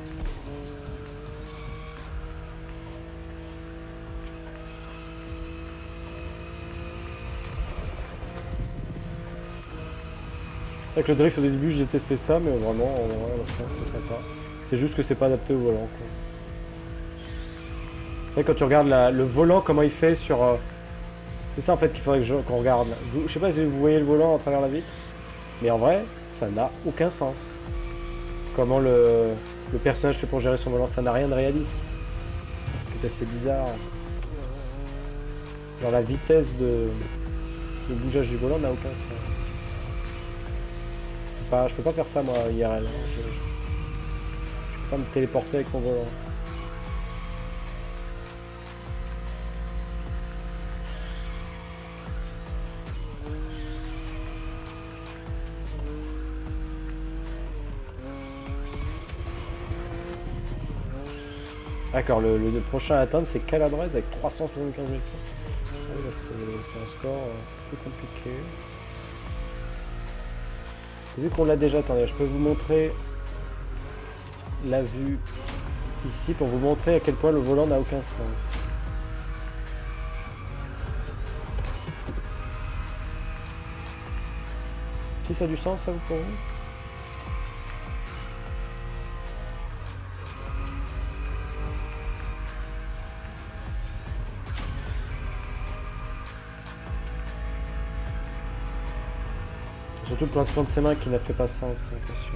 Avec le drift au début, j'ai testé ça, mais vraiment, en vrai, à la fin, c'est sympa. C'est juste que c'est pas adapté au volant. C'est vrai que quand tu regardes la, le volant, comment il fait sur... Euh, c'est ça en fait qu'il faudrait que qu'on regarde. Vous, je sais pas si vous voyez le volant à travers la vitre, mais en vrai, ça n'a aucun sens. Comment le, le personnage fait pour gérer son volant, ça n'a rien de réaliste. Ce qui est assez bizarre. Genre la vitesse de, de bougeage du volant n'a aucun sens. Pas, je peux pas faire ça moi I R L. Je, je, je peux pas me téléporter avec mon volant. D'accord, le, le, le prochain à atteindre c'est Calabrese avec trois cent soixante-quinze mille points. C'est un score euh, plus compliqué. Vu qu'on l'a déjà, attendez, je peux vous montrer la vue ici pour vous montrer à quel point le volant n'a aucun sens. Si ça a du sens, ça vous pour vous? Surtout le placement de ses mains qui n'a fait pas sens, j'ai l'impression.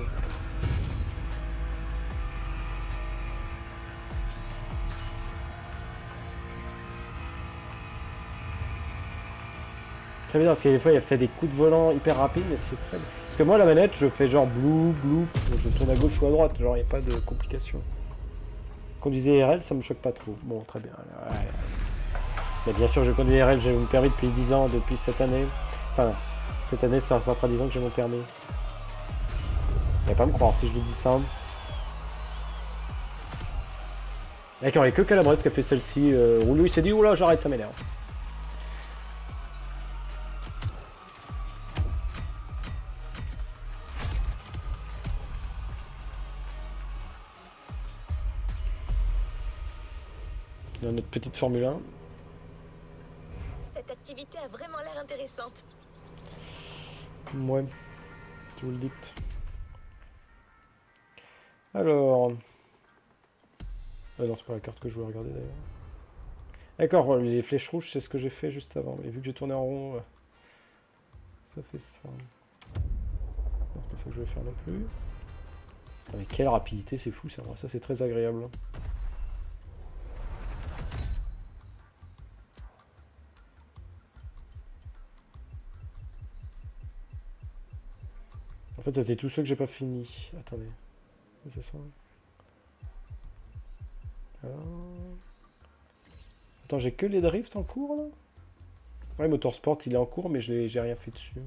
Très bien parce que des fois il a fait des coups de volant hyper rapides, mais c'est très bien. Parce que moi la manette je fais genre blou blou, je tourne à gauche ou à droite, genre il n'y a pas de complications. Conduisez R L, ça me choque pas trop. Bon, très bien. Ouais. Mais bien sûr je conduis R L, j'ai mon permis depuis dix ans, depuis cette année. Enfin, cette année ça fera dix ans que j'ai mon permis. Il va pas me croire si je lui dis ça. D'accord, il n'y a que Calabrese qui a fait celle-ci. Euh, où lui il s'est dit, oula j'arrête, ça m'énerve. Dans notre petite Formule un. Cette activité a vraiment l'air intéressante. Ouais, je vous le dicte. Alors... Ah non, c'est pas la carte que je voulais regarder d'ailleurs. D'accord, les flèches rouges, c'est ce que j'ai fait juste avant. Et vu que j'ai tourné en rond, ça fait ça. Non, c'est pas ça que je vais faire non plus. Avec quelle rapidité, c'est fou ça. Ça, c'est très agréable. En fait, ça c'est tous ceux que j'ai pas fini. Attendez. C'est ça. Alors... Attends, j'ai que les drifts en cours là? Ouais, Motorsport il est en cours, mais j'ai rien fait dessus.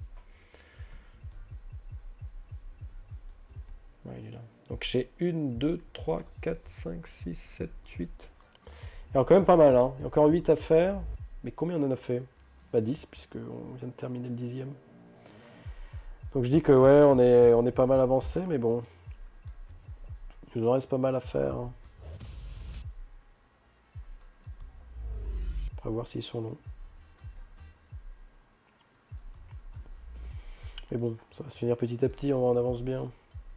Ouais, il est là. Donc j'ai une, deux, trois, quatre, cinq, six, sept, huit. Il y en a quand même pas mal, hein. Il y a encore huit à faire. Mais combien on en a fait? Bah dix, puisqu'on vient de terminer le dixième. Donc je dis que ouais, on est, on est pas mal avancé, mais bon. Il nous en reste pas mal à faire. Hein. On va voir s'ils sont longs. Mais bon, ça va se finir petit à petit, on en avance bien.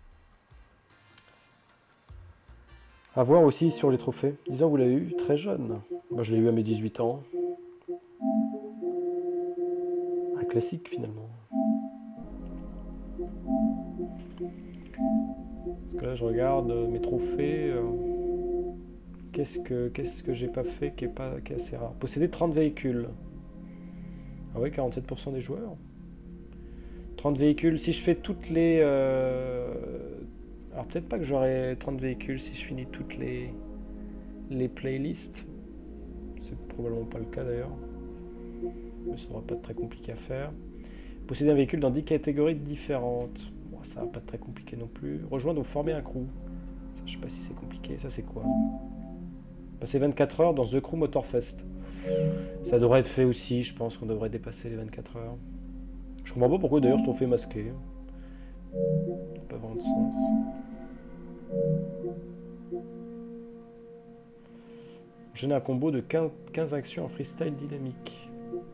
À voir aussi sur les trophées. Disons, vous l'avez eu très jeune. Moi, je l'ai eu à mes dix-huit ans. Un classique, finalement. Parce que là, je regarde mes trophées. Euh, qu'est-ce que qu'est-ce que j'ai pas fait qui est, pas, qui est assez rare? Posséder trente véhicules. Ah ouais, quarante-sept pour cent des joueurs. trente véhicules. Si je fais toutes les... Euh, alors peut-être pas que j'aurai trente véhicules si je finis toutes les, les playlists. C'est probablement pas le cas d'ailleurs. Mais ça sera pas très compliqué à faire. Posséder un véhicule dans dix catégories différentes. Bon, ça va pas être très compliqué non plus. Rejoindre ou former un crew. Ça, je sais pas si c'est compliqué. Ça c'est quoi? Passer vingt-quatre heures dans The Crew Motorfest. Ça devrait être fait aussi. Je pense qu'on devrait dépasser les vingt-quatre heures. Je comprends pas pourquoi d'ailleurs ce trophée est masqué. Pas vraiment de sens. J'ai un combo de quinze actions en freestyle dynamique.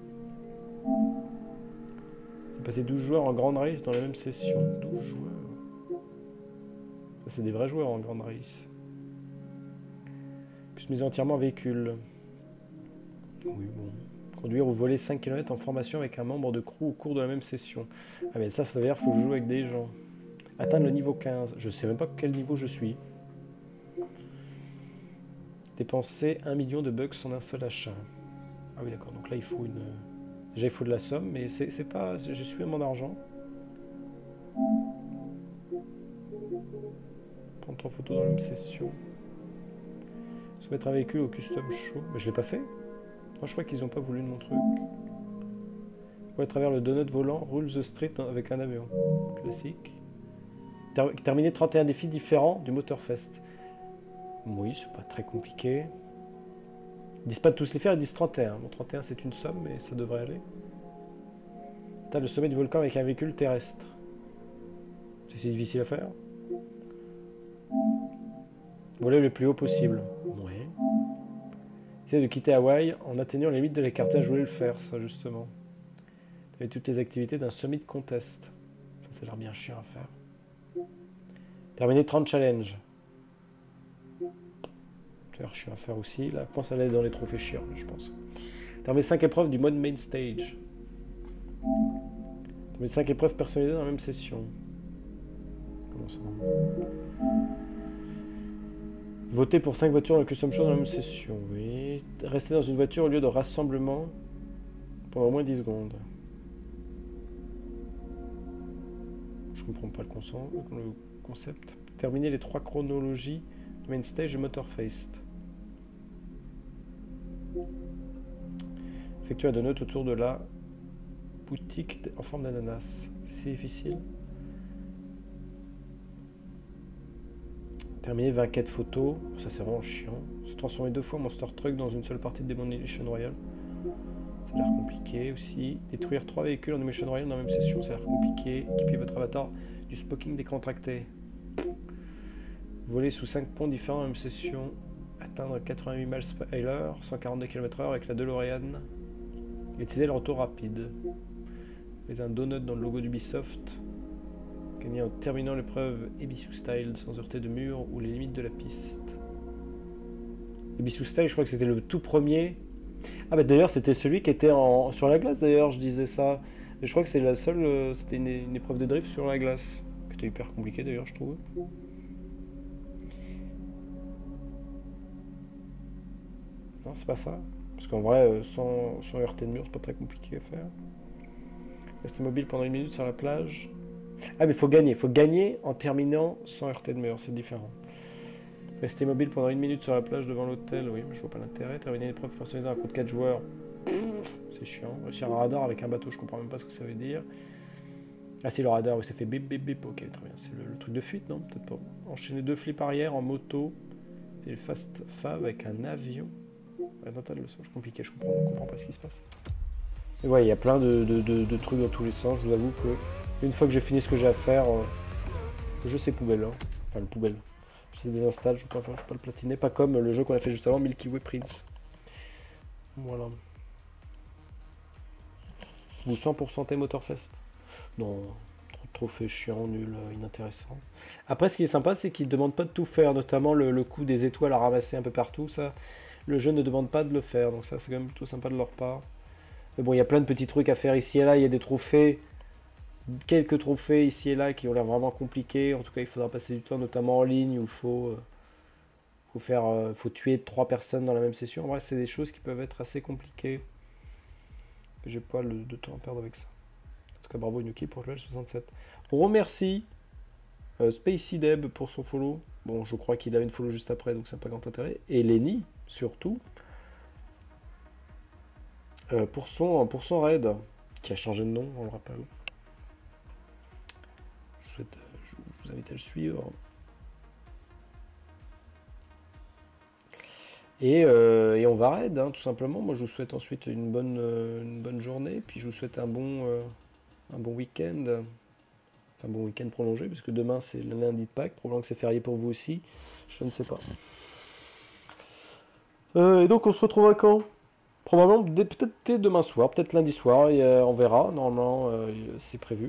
Passer douze joueurs en grande race dans la même session. douze joueurs. Ça c'est des vrais joueurs en grande race. Customiser entièrement un véhicule. Oui bon. Conduire ou voler cinq kilomètres en formation avec un membre de crew au cours de la même session. Ah mais ça, ça veut dire qu'il faut jouer avec des gens. Atteindre le niveau quinze. Je sais même pas quel niveau je suis. Dépenser un million de bucks en un seul achat. Ah oui d'accord, donc là il faut une... Déjà il faut de la somme, mais c'est pas... Je suis à mon argent. Prendre trois photos dans la même session. Soumettre un véhicule au custom show. Mais je l'ai pas fait. Moi, je crois qu'ils n'ont pas voulu de mon truc. Ou à travers le donut volant, roule the street avec un avion. Classique. Ter terminer trente et un défis différents du Motorfest. Oui, c'est pas très compliqué. Ils disent pas de tous les faire, ils disent trente et un. Bon, trente et un, c'est une somme, mais ça devrait aller. Atteindre le sommet du volcan avec un véhicule terrestre. C'est difficile à faire. Voler le plus haut possible. Oui. Essayer de quitter Hawaï en atteignant les limites de l'écart. Je voulais le faire, ça, justement. Avec toutes les activités d'un summit contest. Ça, ça a l'air bien chiant à faire. Terminer trente challenges. Ça a l'air chiant à faire aussi. Là, je pense à aller dans les trophées chiants, je pense. Terminer cinq épreuves du mode main stage. Mais cinq épreuves personnalisées dans la même session. Comment ça? Voter pour cinq voitures dans le custom show dans la même session, oui. Rester dans une voiture au lieu de rassemblement pendant au moins dix secondes. Je comprends pas le, consent, le concept. Terminer les trois chronologies de Main Stage et Motorfest. Effectuer un donut autour de la boutique en forme d'ananas. C'est difficile. Terminer vingt quêtes photos. Ça c'est vraiment chiant. Se transformer deux fois en Monster Truck dans une seule partie de Demolition Royale. Ça a l'air compliqué aussi. Détruire trois véhicules en Demolition Royale dans la même session. Ça a l'air compliqué. Équiper votre avatar du Spoking décontracté. Voler sous cinq ponts différents dans la même session. Atteindre quatre-vingt-huit miles par heure, cent quarante-deux kilomètres heure avec la DeLorean. Utiliser le retour rapide. Mais un donut dans le logo d'Ubisoft. Gagner en terminant l'épreuve Ebisu Style sans heurter de mur ou les limites de la piste. Ebisu Style, je crois que c'était le tout premier. Ah bah d'ailleurs c'était celui qui était en, sur la glace d'ailleurs, je disais ça. Et je crois que c'est la seule, euh, c'était une, une épreuve de drift sur la glace. Qui était hyper compliqué d'ailleurs je trouve. Non c'est pas ça. Parce qu'en vrai, euh, sans, sans heurter de mur, c'est pas très compliqué à faire. Rester mobile pendant une minute sur la plage. Ah mais il faut gagner, il faut gagner en terminant sans heurter de mur, c'est différent. Rester mobile pendant une minute sur la plage devant l'hôtel, oui, mais je vois pas l'intérêt. Terminer l'épreuve personnalisée à un coup de quatre joueurs, c'est chiant. Réussir un radar avec un bateau, je comprends même pas ce que ça veut dire. Ah si, le radar, oui, ça fait bip bip bip, ok, très bien. C'est le, le truc de fuite, non? Peut-être pas. Enchaîner deux flips arrière en moto. C'est le fast fab avec un avion. La totale le songe compliqué, je comprends, je comprends pas ce qui se passe. Et ouais, il y a plein de, de, de, de trucs dans tous les sens, je vous avoue que une fois que j'ai fini ce que j'ai à faire, euh, le jeu c'est poubelle, hein. Enfin le poubelle. Je désinstalle, je ne peux, peux pas le platiner, pas comme le jeu qu'on a fait juste avant, Milky Way Prince. Voilà. Vous cent pour cent Motorfest? Non, trop de trophées chiants, nuls, inintéressants. Après ce qui est sympa, c'est qu'il ne demande pas de tout faire, notamment le, le coup des étoiles à ramasser un peu partout, ça. Le jeu ne demande pas de le faire, donc ça c'est quand même plutôt sympa de leur part. Mais bon, il y a plein de petits trucs à faire ici et là, il y a des trophées, quelques trophées ici et là qui ont l'air vraiment compliqués. En tout cas, il faudra passer du temps, notamment en ligne, où il faut, euh, faut, faire, euh, faut tuer trois personnes dans la même session. En vrai, c'est des choses qui peuvent être assez compliquées. J'ai pas le, de temps à perdre avec ça. En tout cas, bravo Inuki pour le soixante-sept. On remercie euh, Spacey Deb pour son follow. Bon, je crois qu'il a une follow juste après, donc ça n'a pas grand intérêt. Et Lenny, surtout, euh, pour, son, pour son raid, qui a changé de nom, on le rappelle. Je, souhaite, je vous invite à le suivre. Et, euh, et on va raid, hein, tout simplement. Moi, je vous souhaite ensuite une bonne, euh, une bonne journée, puis je vous souhaite un bon, euh, un bon week-end. Enfin, bon week-end prolongé, parce que demain, c'est le lundi de Pâques. Probablement que c'est férié pour vous aussi. Je ne sais pas. Euh, et donc, on se retrouvera quand? Probablement peut-être dès demain soir, peut-être lundi soir, et, euh, on verra. Normalement, euh, c'est prévu.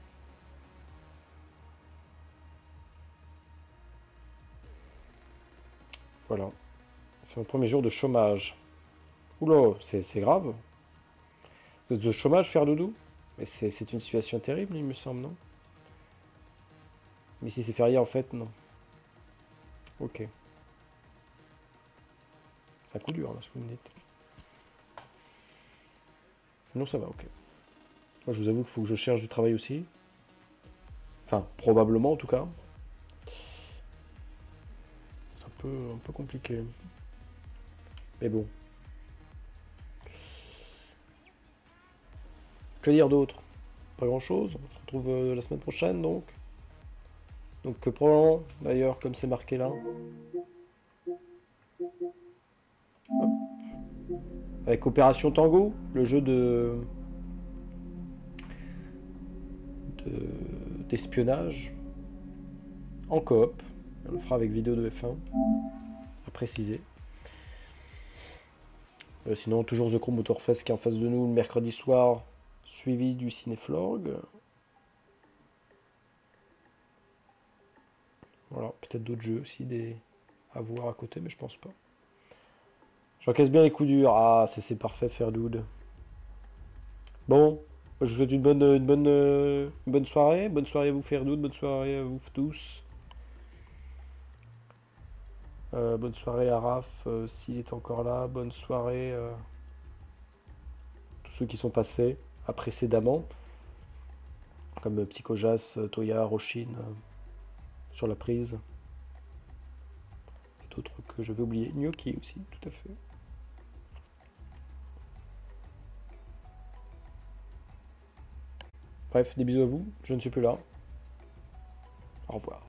Voilà. C'est mon premier jour de chômage. Oula, c'est grave. De chômage, faire doudou? Mais c'est une situation terrible, il me semble, non? Mais si c'est férié, en fait, non. Ok. C'est un coup dur, là, ce que vous me dites. Non, ça va, ok. Moi, je vous avoue qu'il faut que je cherche du travail aussi. Enfin, probablement, en tout cas. C'est un peu, un peu compliqué. Mais bon. Que dire d'autre? Pas grand-chose. On se retrouve euh, la semaine prochaine, donc. Donc, que probablement, d'ailleurs, comme c'est marqué là. Hop. Avec Opération Tango, le jeu de d'espionnage en coop. On le fera avec vidéo de F un, à préciser. Euh, sinon, toujours The Crew Motorfest qui est en face de nous le mercredi soir, suivi du Cinéflorg. Voilà, peut-être d'autres jeux aussi des... à voir à côté, mais je pense pas. J'encaisse bien les coups durs. Ah, c'est parfait, Fairdude. Bon, Je vous souhaite une bonne, une bonne, euh, une bonne soirée. Bonne soirée à vous, Ferdoud. Bonne soirée à vous tous. Euh, bonne soirée à Raph, euh, s'il est encore là. Bonne soirée à euh, tous ceux qui sont passés à précédemment. Comme euh, Psychojas, euh, Toya, Roshin, euh, sur la prise. Et d'autres que je vais oublier. Gnocchi aussi, tout à fait. Bref, des bisous à vous. Je ne suis plus là. Au revoir.